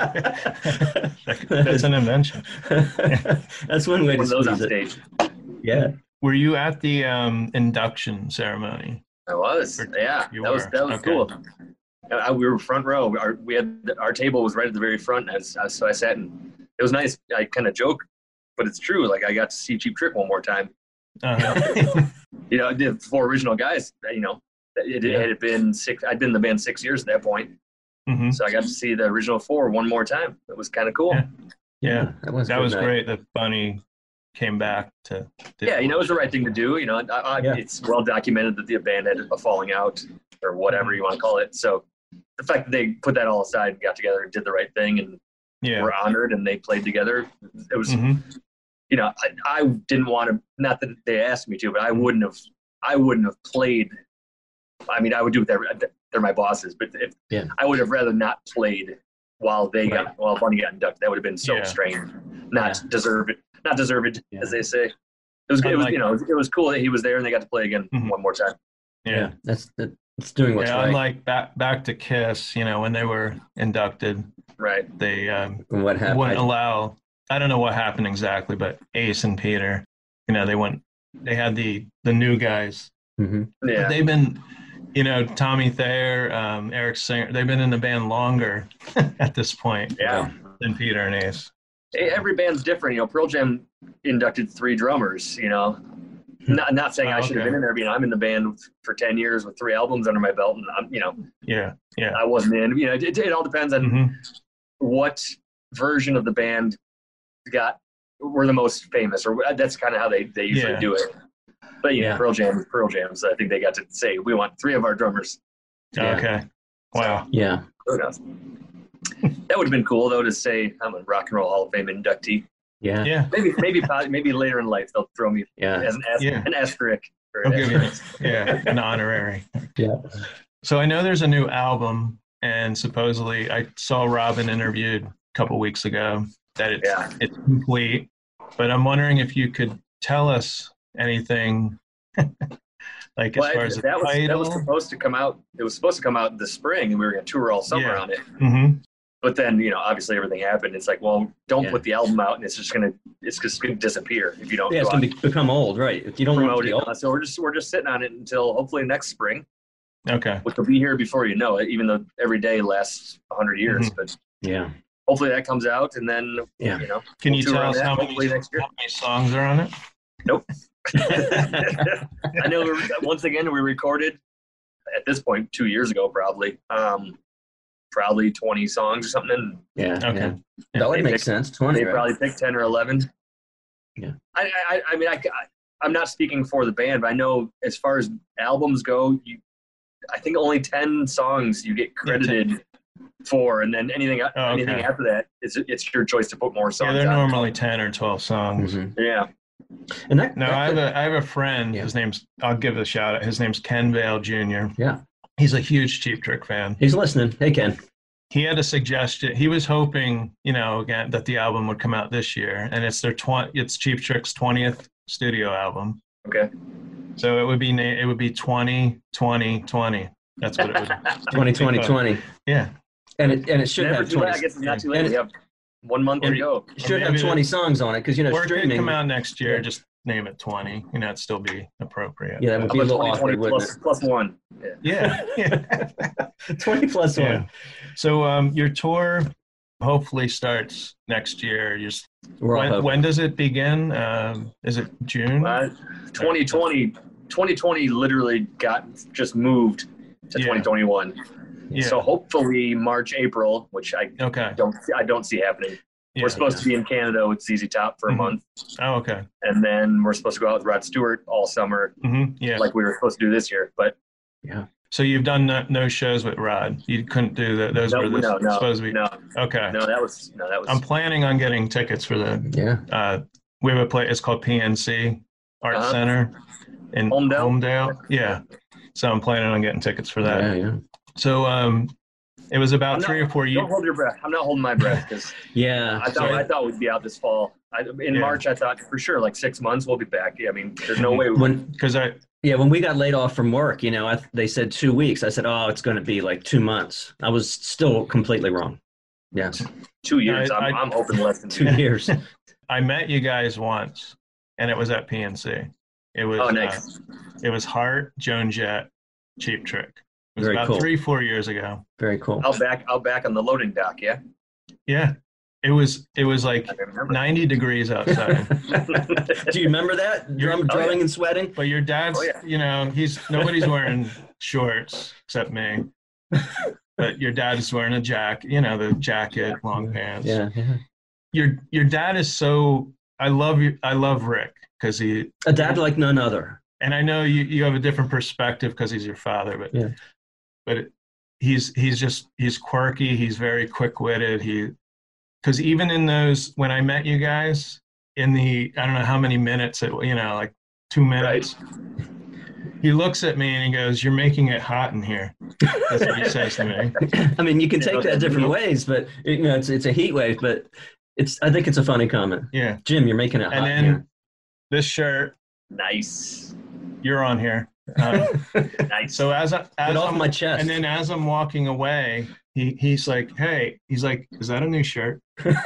B: That's an invention.
C: That's one way to
A: those on stage.
C: Yeah.
B: Were you at the induction ceremony?
A: I was. That was cool. We were front row. Our table was right at the very front, so I sat and it was nice. I kind of joke, but it's true. Like I got to see Cheap Trick one more time. You know, the 4 original guys, you know, it had been 6. I'd been in the band 6 years at that point. So I got to see the original 4 one more time. It was kind of cool.
B: Yeah. That was
C: great.
B: The Bunny came back to.
A: Yeah, it was the right thing to do. It's well documented that the band had a falling out or whatever you want to call it. So the fact that they put that all aside and got together and did the right thing and were honored and they played together, it was. I didn't want to. Not that they asked me to, but I wouldn't have played. I mean, I would do it. They're my bosses, but I would have rather not played while Bunny got inducted. That would have been so strange. Not deserved, as they say. It was cool that he was there and they got to play again one more time.
C: Yeah, it's doing what's right.
B: Unlike back to Kiss, when they were inducted,
A: right?
B: They
C: what happened?
B: Wouldn't allow. I don't know what happened exactly, but Ace and Peter, they had the new guys.
C: Mm-hmm.
B: Yeah. But they've been, Tommy Thayer, Eric Singer, they've been in the band longer at this point than Peter and Ace.
A: Every band's different. Pearl Jam inducted 3 drummers, Not saying I should have been in there, but I'm in the band for 10 years with 3 albums under my belt, and I wasn't in. It all depends on what version of the band were the most famous, or that's kind of how they usually do it. But Pearl Jam, so I think they got to say, we want 3 of our drummers.
B: Okay. Wow.
C: Yeah.
A: Who knows? That would have been cool though to say I'm a Rock and Roll Hall of Fame inductee.
C: Yeah.
B: Yeah.
A: Maybe later in life they'll throw me as an asterisk.
B: They'll give you an honorary.
C: Yeah.
B: So I know there's a new album, and supposedly I saw Robin interviewed a couple weeks ago that it's complete. But I'm wondering if you could tell us anything as far as
A: that was supposed to come out. It was supposed to come out in the spring, and we were going to tour all summer on it.
B: Mm-hmm.
A: But then, obviously everything happened. It's like, well, don't put the album out, and it's just gonna disappear if you don't.
C: Yeah, it's gonna become old, right? If you don't
A: promote it, so we're just sitting on it until hopefully next spring.
B: Okay.
A: Which will be here before you know it, even though every day lasts 100 years. But hopefully that comes out, and then
B: Can you tell us how many songs are on it?
A: Nope. I know. Once again, we recorded at this point 2 years ago, probably 20 songs or something.
B: Okay.
C: That would make sense. 20.
A: They probably picked 10 or 11.
C: Yeah.
A: I mean, I'm not speaking for the band, but I know as far as albums go, I think only 10 songs you get credited for, and then anything after that, it's your choice to put more songs.
B: Yeah, they're normally 10 or 12 songs.
C: Mm-hmm.
A: Yeah.
C: And
B: I have a friend.
C: Yeah.
B: I'll give it a shout out. His name's Ken Vale Jr.
C: Yeah.
B: He's a huge Cheap Trick fan.
C: He's listening. Hey, Ken.
B: He had a suggestion. He was hoping, again, that the album would come out this year, and it's it's Cheap Trick's 20th studio album.
A: Okay.
B: So it would be 20, 20, 20. That's what it would be.
C: 20, 20, 20.
B: Yeah.
C: And it should have 20.
A: I guess it's not too late. We have 1 month to go.
C: It should have 20 songs on it because,
B: or
C: streaming.
B: It could come out next year. Just name it 20. It'd still be appropriate.
C: Yeah, that would be a little awkward,
A: plus 1.
B: Yeah.
C: 20 plus 1.
B: Yeah. So your tour hopefully starts next year. When does it begin? Is it June?
A: 2020 literally just moved to 2021. Yeah. So hopefully March, April, which I don't see happening. We're supposed to be in Canada with ZZ Top for a month.
B: Oh, okay.
A: And then we're supposed to go out with Rod Stewart all summer, like we were supposed to do this year. But
B: so you've done no shows with Rod. You couldn't do that. Those were supposed to be.
A: No.
B: Okay.
A: No, that was.
B: I'm planning on getting tickets for the.
C: Yeah.
B: We have a place. It's called PNC Art Center in Homedale. Yeah. So I'm planning on getting tickets for that.
C: Yeah.
B: So it was about 3 or 4 years.
A: Don't hold your breath. I'm not holding my breath because I thought we'd be out this fall. In March, I thought for sure 6 months we'll be back. I mean, there's no way.
C: When we got laid off from work, they said 2 weeks. I said, it's going to be 2 months. I was still completely wrong. Yeah.
A: 2 years. I'm hoping less than
C: 2 years.
B: I met you guys once, and it was at PNC. It was
A: nice.
B: It was Heart, Joan Jett, Cheap Trick. It was
C: Very
B: about
C: cool.
B: 3-4 years ago.
C: Very cool.
A: Out back on the loading dock, yeah?
B: Yeah. It was 90 degrees outside.
C: Do you remember that? Drumming and sweating?
B: But your dad's, nobody's wearing shorts except me. But your dad is wearing a jacket, the jacket, long pants.
C: Yeah.
B: Your dad is so I love Rick because he
C: a dad like none other.
B: And I know you have a different perspective because he's your father, but he's quirky. He's very quick-witted. Because even in those, when I met you guys in the, I don't know how many minutes, like 2 minutes, right. He looks at me and he goes, "You're making it hot in here." That's what he says to me.
C: I mean, you can take that different ways, but it's a heat wave, but I think it's a funny comment.
B: Yeah.
C: Jim, you're making it hot in here.
B: This shirt.
A: Nice.
B: You're on here.
A: Nice.
B: So as
C: I'm off my chest,
B: and then as I'm walking away, he's like, "Hey," he's like, "Is that a new shirt?"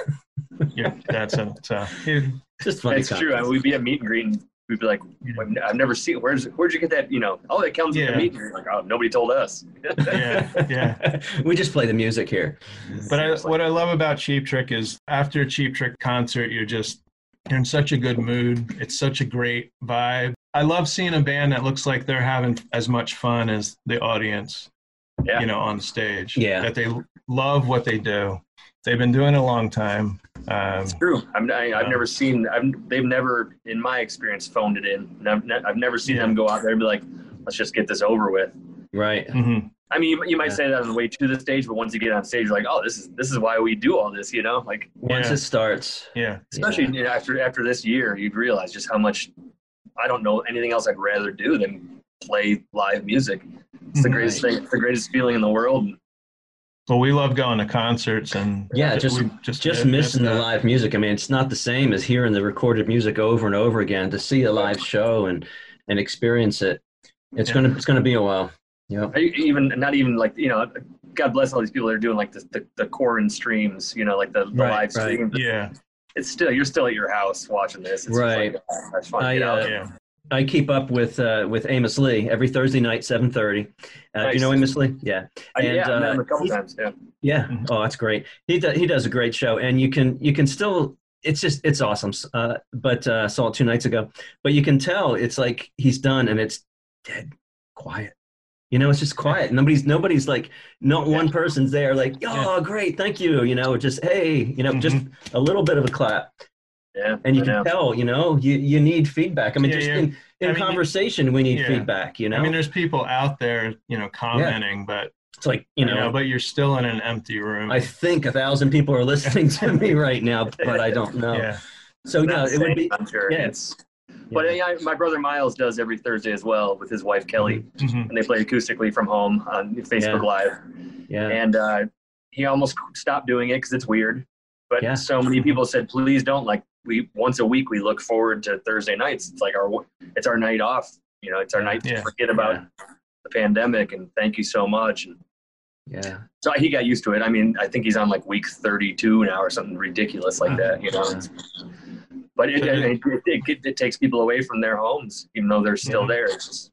B: Yeah, that's it. So
C: just funny.
A: It's true. I mean, we'd be at meet and greet, and we'd be like, "I've never seen. Where'd you get that? Oh, that comes with the meet and greet." Like, oh, nobody told us.
B: yeah.
C: We just play the music here.
B: But what I love about Cheap Trick is after a Cheap Trick concert, you're in such a good mood. It's such a great vibe. I love seeing a band that looks like they're having as much fun as the audience, on stage.
C: Yeah.
B: That they love what they do. They've been doing it a long time.
A: It's true. I've never seen. They've never, in my experience, phoned it in. I've never seen them go out there and be like, "Let's just get this over with."
C: Right.
B: Mm-hmm.
A: I mean, you might say that on the way to the stage, but once you get on stage, you're like, "Oh, this is why we do all this," Like
C: once it starts.
B: Yeah.
A: Especially after this year, you'd realize just how much. I don't know anything else I'd rather do than play live music. It's the greatest thing. It's the greatest feeling in the world.
B: Well, we love going to concerts and
C: just missing the live music. I mean, it's not the same as hearing the recorded music over and over again. To see a live show and experience it, it's gonna be a while. Yeah.
A: Not even like God bless all these people that are doing like the Corin streams. Like the live stream.
B: Yeah.
A: It's still you're still at your house watching this. It's
C: right.
A: Just like, that's fun.
C: I keep up with Amos Lee every Thursday night, 7:30.
A: Nice.
C: Do you know Amos Lee? Yeah.
A: I've met him a couple times. Yeah.
C: Yeah. Oh, that's great. He does a great show, and you can still. It's awesome. But saw it 2 nights ago. But you can tell it's like he's done, and it's dead quiet. It's just quiet. Nobody's like, not one person's there like, "Oh, great, thank you." Just hey, just a little bit of a clap.
A: Yeah.
C: And you can tell, you need feedback. I mean, in conversation, we need feedback, I
B: mean, there's people out there, commenting, but
C: it's like,
B: but you're still in an empty room.
C: I think 1,000 people are listening to me right now, but I don't know.
B: Yeah.
C: So it would be,
A: I'm sure. But my brother Miles does every Thursday as well with his wife Kelly, and they play acoustically from home on Facebook Live. Yeah. And he almost stopped doing it because it's weird. But so many people said, "Please don't." Like once a week we look forward to Thursday nights. It's like it's our night off. It's our night to forget about the pandemic. And thank you so much. And so he got used to it. I mean, I think he's on like week 32 now or something ridiculous like that. But it takes people away from their homes, even though they're still there. It's just,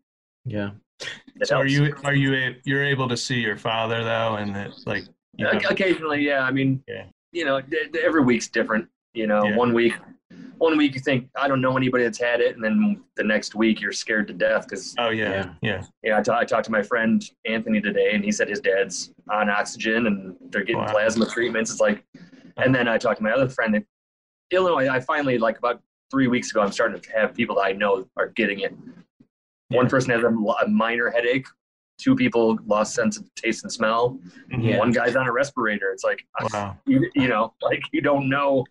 B: So you're able to see your father though, and it's like
A: occasionally, yeah. I mean, every week's different. 1 week you think I don't know anybody that's had it, and then the next week you're scared to death because I talked to my friend Anthony today, and he said his dad's on oxygen and they're getting plasma treatments. It's like, and then I talked to my other friend in Illinois. I finally, like about 3 weeks ago, I'm starting to have people that I know are getting it. One person has a minor headache. 2 people lost sense of taste and smell. One guy's on a respirator. It's like, like you don't know.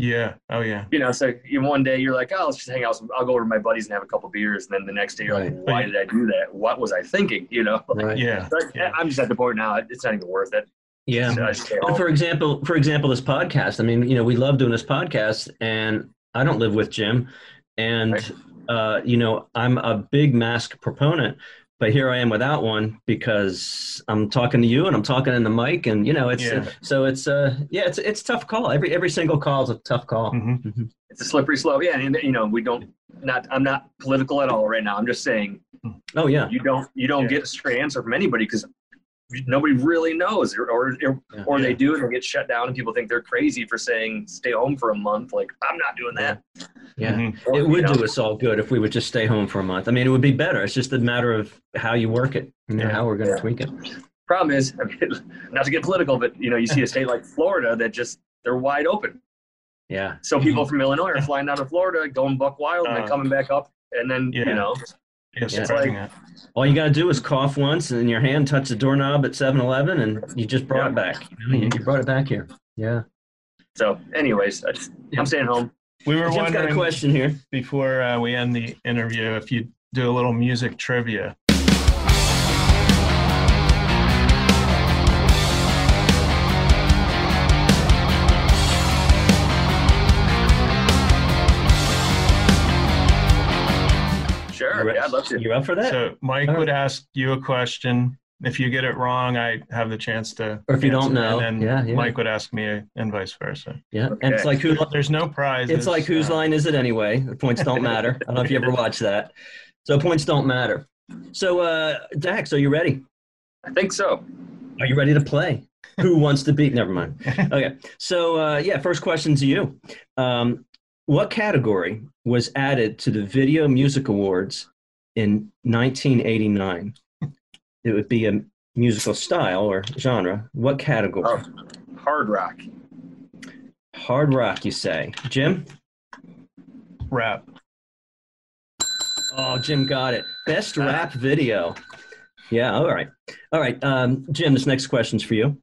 A: So one day you're like, "Oh, let's just hang out. I'll go over to my buddies and have a couple beers." And then the next day you're like, "Why did I do that? What was I thinking?" I'm just at the point now. It's not even worth it.
C: Yeah. And for example, this podcast. I mean, we love doing this podcast, and I don't live with Jim, and I'm a big mask proponent. But here I am without one because I'm talking to you and I'm talking in the mic, and it's a tough call. Every single call is a tough call.
A: It's a slippery slope. Yeah, and I'm not political at all right now. I'm just saying.
C: Oh yeah.
A: You don't get a straight answer from anybody because nobody really knows, or they do and they get shut down, and people think they're crazy for saying stay home for a month. Like, I'm not doing that.
C: Yeah, it would do us all good if we would just stay home for a month. I mean, it would be better. It's just a matter of how you work it, how we're going to tweak it.
A: Problem is, not to get political, but you see a state like Florida that they're wide open.
C: Yeah.
A: So people from Illinois are flying down to Florida, going buck wild, and then coming back up, and then
B: it's like
A: it.
C: All you got to do is cough once, and your hand touch the doorknob at 7-Eleven, and you just brought it back. You brought it back here. Yeah.
A: So, anyways, I'm staying home.
B: We were
C: Jim's
B: wondering
C: got a question here
B: before we end the interview if you do a little music trivia.
A: Sure, I'd love to.
C: You up for that?
B: So Mike would ask you a question. If you get it wrong, I have the chance to.
C: Or if you don't know,
B: and then Mike would ask me, and vice versa.
C: Yeah,
A: Okay.
C: and it's like
B: there's no prize.
C: It's like whose line is it anyway? The points don't matter. I don't know if you ever watched that. So points don't matter. So Daxx, are you ready?
A: I think so.
C: Are you ready to play? Who wants to beat? Never mind. Okay. So first question to you. What category was added to the Video Music Awards in 1989? It would be a musical style or genre. What category?
A: Oh, hard rock.
C: Hard rock, you say. Jim?
B: Rap.
C: Oh, Jim got it. Best rap video. Yeah, all right. All right, Jim, this next question's for you.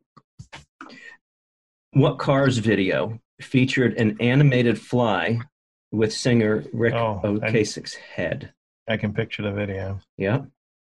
C: What Cars video featured an animated fly with singer Rick Ocasek's head?
B: I can picture the video.
C: Yeah.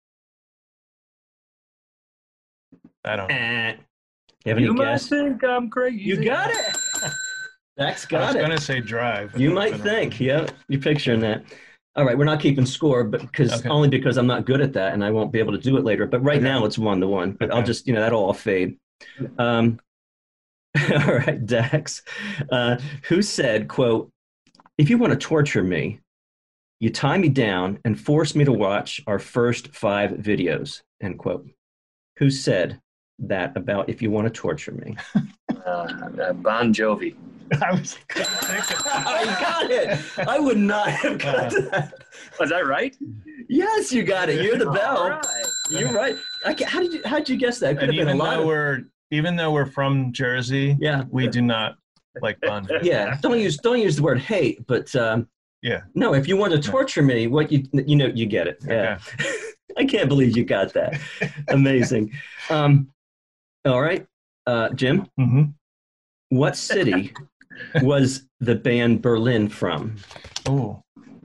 B: I don't know.
C: You have any guess?
A: You might think I'm crazy.
C: You got it. Daxx got it.
B: I was going to say Drive.
C: You might think. Yeah, you're picturing that. All right, we're not keeping score, but only because I'm not good at that, and I won't be able to do it later. But right now it's 1-1. But I'll just, that'll all fade. All right, Daxx. Who said, quote, "If you want to torture me, you tie me down and force me to watch our first 5 videos," end quote. Who said that about if you want to torture me?
A: Bon Jovi.
B: I was thinking.
C: I got it. I would not have got that.
A: Was that right?
C: Yes, you got it. You're the bell.
A: All right.
C: You're right. How'd you guess that? Could
B: And
C: have been a lot.
B: even though we're from Jersey, we do not like Bon Jovi.
C: Yeah, don't use the word hate, but
B: yeah.
C: No, if you want to torture me, what you get it. Yeah. Okay. I can't believe you got that. Amazing. All right, Jim.
B: Mm-hmm.
C: What city was the band Berlin from?
B: Oh,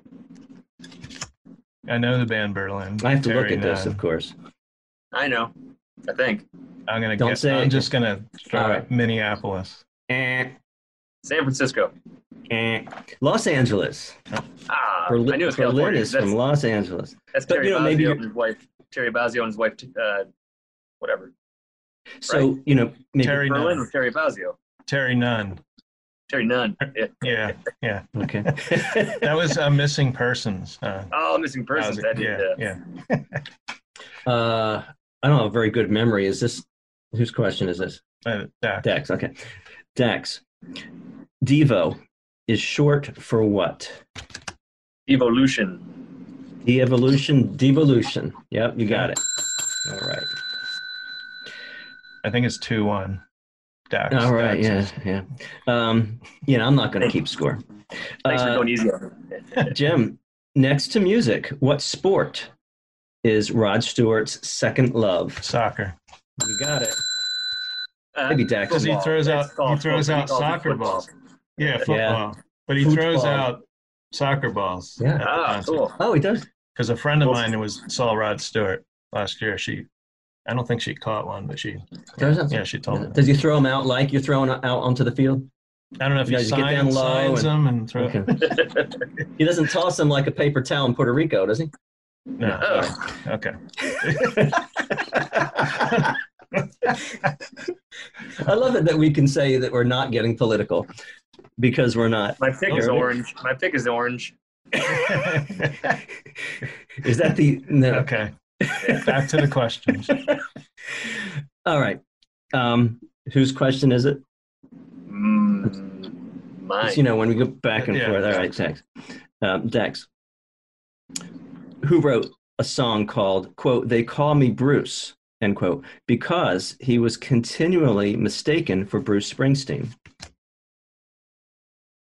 B: I know the band Berlin.
C: I have to look at this, of course.
A: I know. I think.
B: I'm just gonna throw out Minneapolis.
A: San Francisco.
C: Los Angeles.
A: Berlin, I knew it was California.
C: Berlin is from Los Angeles.
A: That's Terry Bozzio and his wife. Terry Bozzio and his wife. Whatever.
C: So
A: right?
C: Maybe
A: Terry Berlin with Terry Bozzio.
B: Terry Nunn.
A: Terry Nunn.
B: Yeah.
C: Okay.
B: That was Missing Persons.
A: Missing Persons.
B: Yeah.
C: I don't have a very good memory. Is this whose question is this? Daxx. Okay. Daxx. Devo is short for what?
A: Evolution.
C: Devolution. Yep, you got it. All right.
B: I think it's 2-1. Daxx.
C: All right.
B: Daxx.
C: Yeah. I'm not going to keep score.
A: Thanks for going easy.
C: Jim, next to music, what sport is Rod Stewart's second love?
B: Soccer.
C: You got it. Maybe Daxx.
B: Because he throws out soccer balls. Yeah, football. Yeah. But he throws out soccer balls.
C: Yeah.
A: Cool.
C: Oh, he does.
B: Because a friend of mine saw Rod Stewart last year. I don't think she caught one, but she told me.
C: Does he throw them out like you're throwing out onto the field?
B: I don't know if he signs them and throw.
C: Okay. He doesn't toss them like a paper towel in Puerto Rico, does he?
B: No. Okay.
C: I love it that we can say that we're not getting political because we're not.
A: My pick is orange. My pick is orange.
C: Is that the no?
B: Okay. Back to the questions.
C: All right. Whose question is it?
A: Mine.
C: When we go back and forth. All right, Daxx. Daxx. Who wrote a song called, quote, "They Call Me Bruce," end quote, because he was continually mistaken for Bruce Springsteen?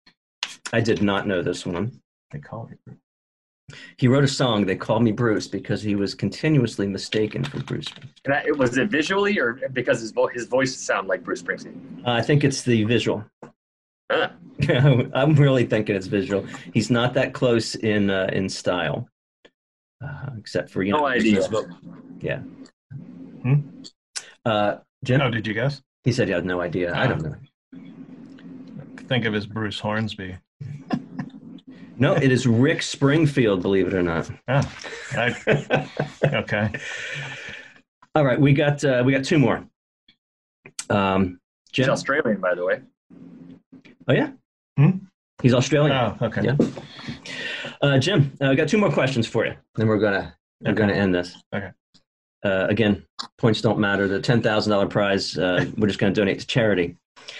C: I did not know this one.
B: They call me Bruce.
C: He wrote a song, They Called Me Bruce, because he was continuously mistaken for Bruce.
A: Was it visually or because his voice sounded like Bruce Springsteen?
C: I think it's the visual.
A: Huh.
C: I'm really thinking it's visual. He's not that close in style, except for,
A: no idea.
C: Yeah.
B: Jim? Oh, did you guess?
C: He said he had no idea. I don't know.
B: Think of as Bruce Hornsby.
C: No, it is Rick Springfield, believe it or not.
B: Oh, okay.
C: All right, we got two more. Jim?
A: He's Australian, by the way.
C: Oh, yeah? He's Australian.
B: Oh, okay.
C: Yeah. Jim, I got two more questions for you. Then we're gonna end this.
B: Okay.
C: Again, points don't matter. The $10,000 prize, we're just going to donate to charity.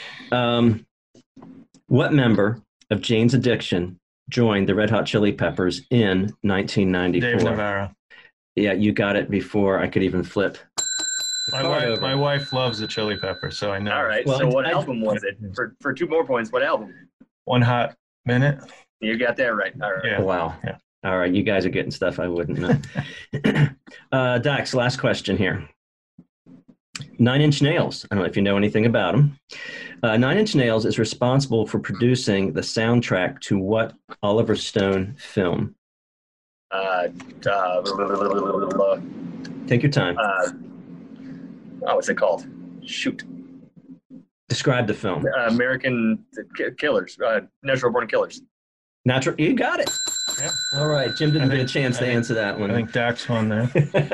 C: What member of Jane's Addiction joined the Red Hot Chili Peppers in 1994?
B: Dave Navarro.
C: Yeah, you got it before I could even flip.
B: My wife loves the Chili Peppers, so I know.
A: All right. Well, so what album was it? For 2 more points, what album?
B: One Hot Minute.
A: You got that right. All right.
C: Yeah. Wow. Yeah. All right, you guys are getting stuff I wouldn't know. Daxx, last question here. 9 Inch Nails. I don't know if you know anything about them. 9 Inch Nails is responsible for producing the soundtrack to what Oliver Stone film? Take your time.
A: What's it called? Shoot.
C: Describe the film.
A: American Killers. Natural Born Killers.
C: You got it.
B: Yeah.
C: All right, Jim didn't get a chance to answer that one.
B: I think Dax won there.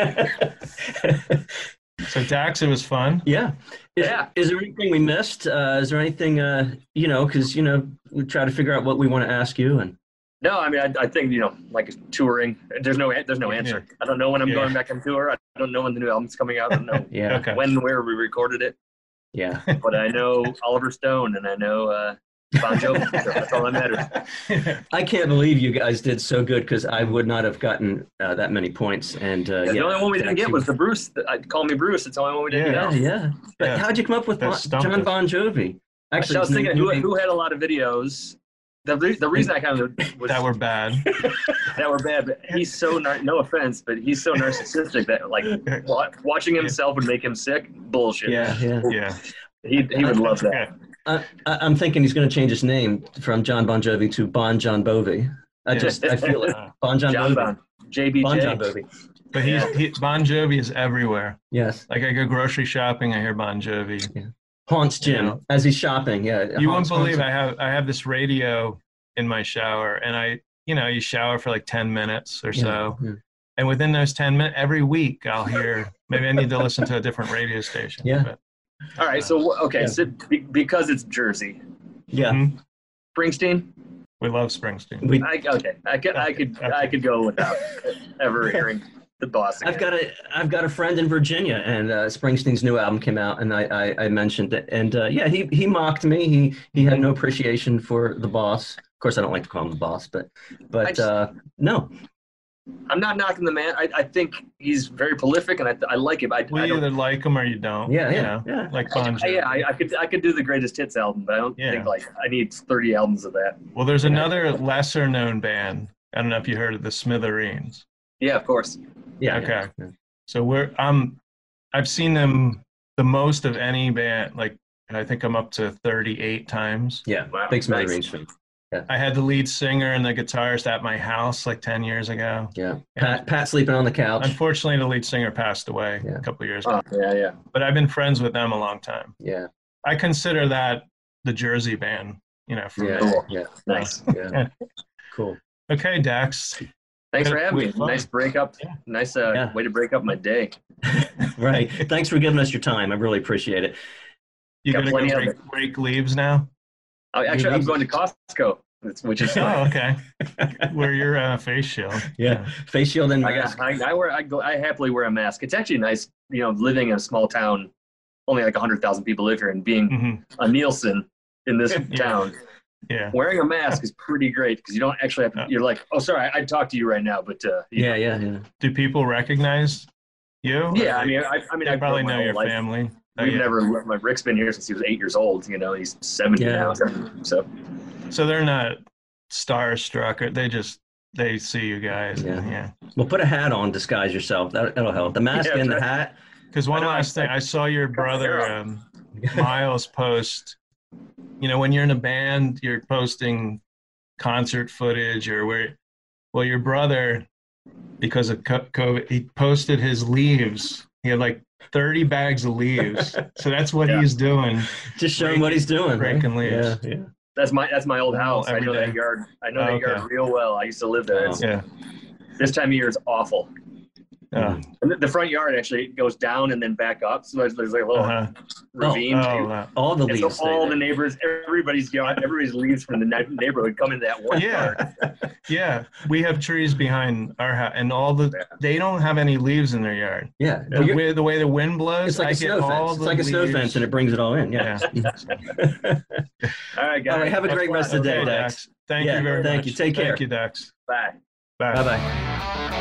B: So Dax, it was fun.
C: Yeah. Is there anything we missed? Is there anything, because, we try to figure out what we want to ask you. And
A: no, I mean, I think, like touring, there's no answer.
B: Yeah.
A: I don't know when I'm going back on tour. I don't know when the new album's coming out. I don't know where we recorded it.
C: Yeah.
A: But I know Oliver Stone and I know Bon Jovi. So that's all that matters.
C: I can't believe you guys did so good because I would not have gotten that many points. And
A: the only one we didn't get was the Bruce. Call Me Bruce. It's the only one we didn't get.
C: Yeah. But how'd you come up with John Bon Jovi?
A: Actually, I was thinking who had a lot of videos. The reason I kind of was
B: that were bad.
A: That were bad, but he's so no offense, but he's so narcissistic that like watching himself would make him sick. Bullshit.
C: Yeah.
A: He would love that.
C: I'm thinking he's going to change his name from John Bon Jovi to Bon John Bovi. I feel it. Bon John Bovi.
A: JBJ.
C: Bon John Bovi.
B: But Bon Jovi is everywhere.
C: Yes.
B: Like I go grocery shopping, I hear Bon Jovi.
C: Yeah. Haunts Jim as he's shopping. Yeah.
B: You won't believe I have this radio in my shower, and you shower for like 10 minutes or so. Yeah. And within those 10 minutes, every week I'll hear, maybe I need to listen to a different radio station.
C: Yeah.
B: But,
A: all right. So, so because it's Jersey.
C: Yeah.
B: Mm-hmm.
A: Springsteen?
B: We love Springsteen.
A: I could go without ever hearing the boss again.
C: I've got a friend in Virginia, and Springsteen's new album came out, and I mentioned it, and he mocked me. He had no appreciation for the boss. Of course, I don't like to call him the boss, but no.
A: I'm not knocking the man. I think he's very prolific, and I like him.
B: You either like him or you don't.
C: Yeah.
B: Like Bon Jovi.
A: I could do the greatest hits album, but I don't think like I need 30 albums of that.
B: Well, there's another lesser known band. I don't know if you heard of the Smithereens.
A: Yeah, of course.
C: Yeah.
B: Okay. Yeah. So I've seen them the most of any band. Like I think I'm up to 38 times.
C: Yeah. Wow. Big Smithereens fan. Yeah.
B: I had the lead singer and the guitarist at my house like 10 years ago.
C: Yeah. Pat sleeping on the couch.
B: Unfortunately, the lead singer passed away a couple of years ago.
A: Yeah.
B: But I've been friends with them a long time.
C: Yeah.
B: I consider that the Jersey band, for me.
C: Yeah. Nice. Yeah. Cool.
B: Okay, Dax.
A: Thanks for having me. Nice breakup. Yeah. Nice way to break up my day.
C: Right. Thanks for giving us your time. I really appreciate it.
B: You got to go break leaves now?
A: Actually, I'm going to Costco, which is
B: okay. Wear your face shield.
C: Yeah, face shield and mask.
A: I happily wear a mask. It's actually nice, living in a small town. Only like 100,000 people live here, and being a Nielsen in this town.
B: Yeah.
A: Wearing a mask is pretty great because you don't actually have to. You're like, oh, sorry, I'd talk to you right now, but
C: yeah.
B: Do people recognize you?
A: Yeah, I
B: probably know your family.
A: Rick's been here since he was 8 years old. He's 70 now. So
B: they're not starstruck, or they see you guys.
C: Yeah. Well, put a hat on, disguise yourself. That'll help. The mask and the hat.
B: Because one last thing, I saw your brother Miles post. You know, when you're in a band, you're posting concert footage your brother, because of COVID, he posted his leaves. He had like 30 bags of leaves. So that's what he's doing.
C: Just showing what he's doing.
B: Breaking leaves.
C: Yeah.
A: That's my old house. I know that yard. I know that yard real well. I used to live there. This time of year is awful. And the front yard actually goes down and then back up. So there's like a little ravine.
C: All the leaves.
A: So all the neighbors, everybody's leaves from the neighborhood come into that one yard.
B: Yeah. We have trees behind our house, and they don't have any leaves in their yard.
C: Yeah.
B: The way the wind blows,
C: it's like a snow fence. It's like a snow fence, and it brings it all in. Yeah.
A: All right, guys.
C: All right. Have a great rest of the day, Daxx.
B: Thank you very much.
C: Thank you. Take care.
B: Thank you, Daxx.
A: Bye.
C: Bye.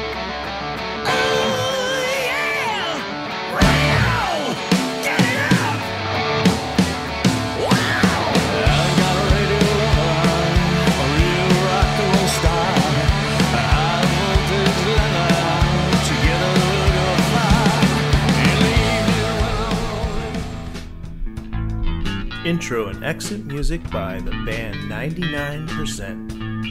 D: Intro and exit music by the band 99%.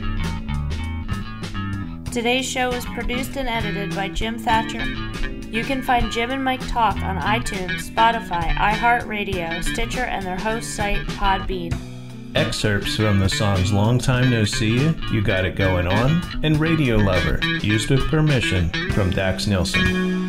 E: Today's show was produced and edited by Jim Thatcher. You can find Jim and Mike Talk on iTunes, Spotify, Iheart Radio, Stitcher, and their host site, Podbean.
D: Excerpts from the songs Long Time No See You Got It Going On, and Radio Lover, used with permission from Daxx Nielsen.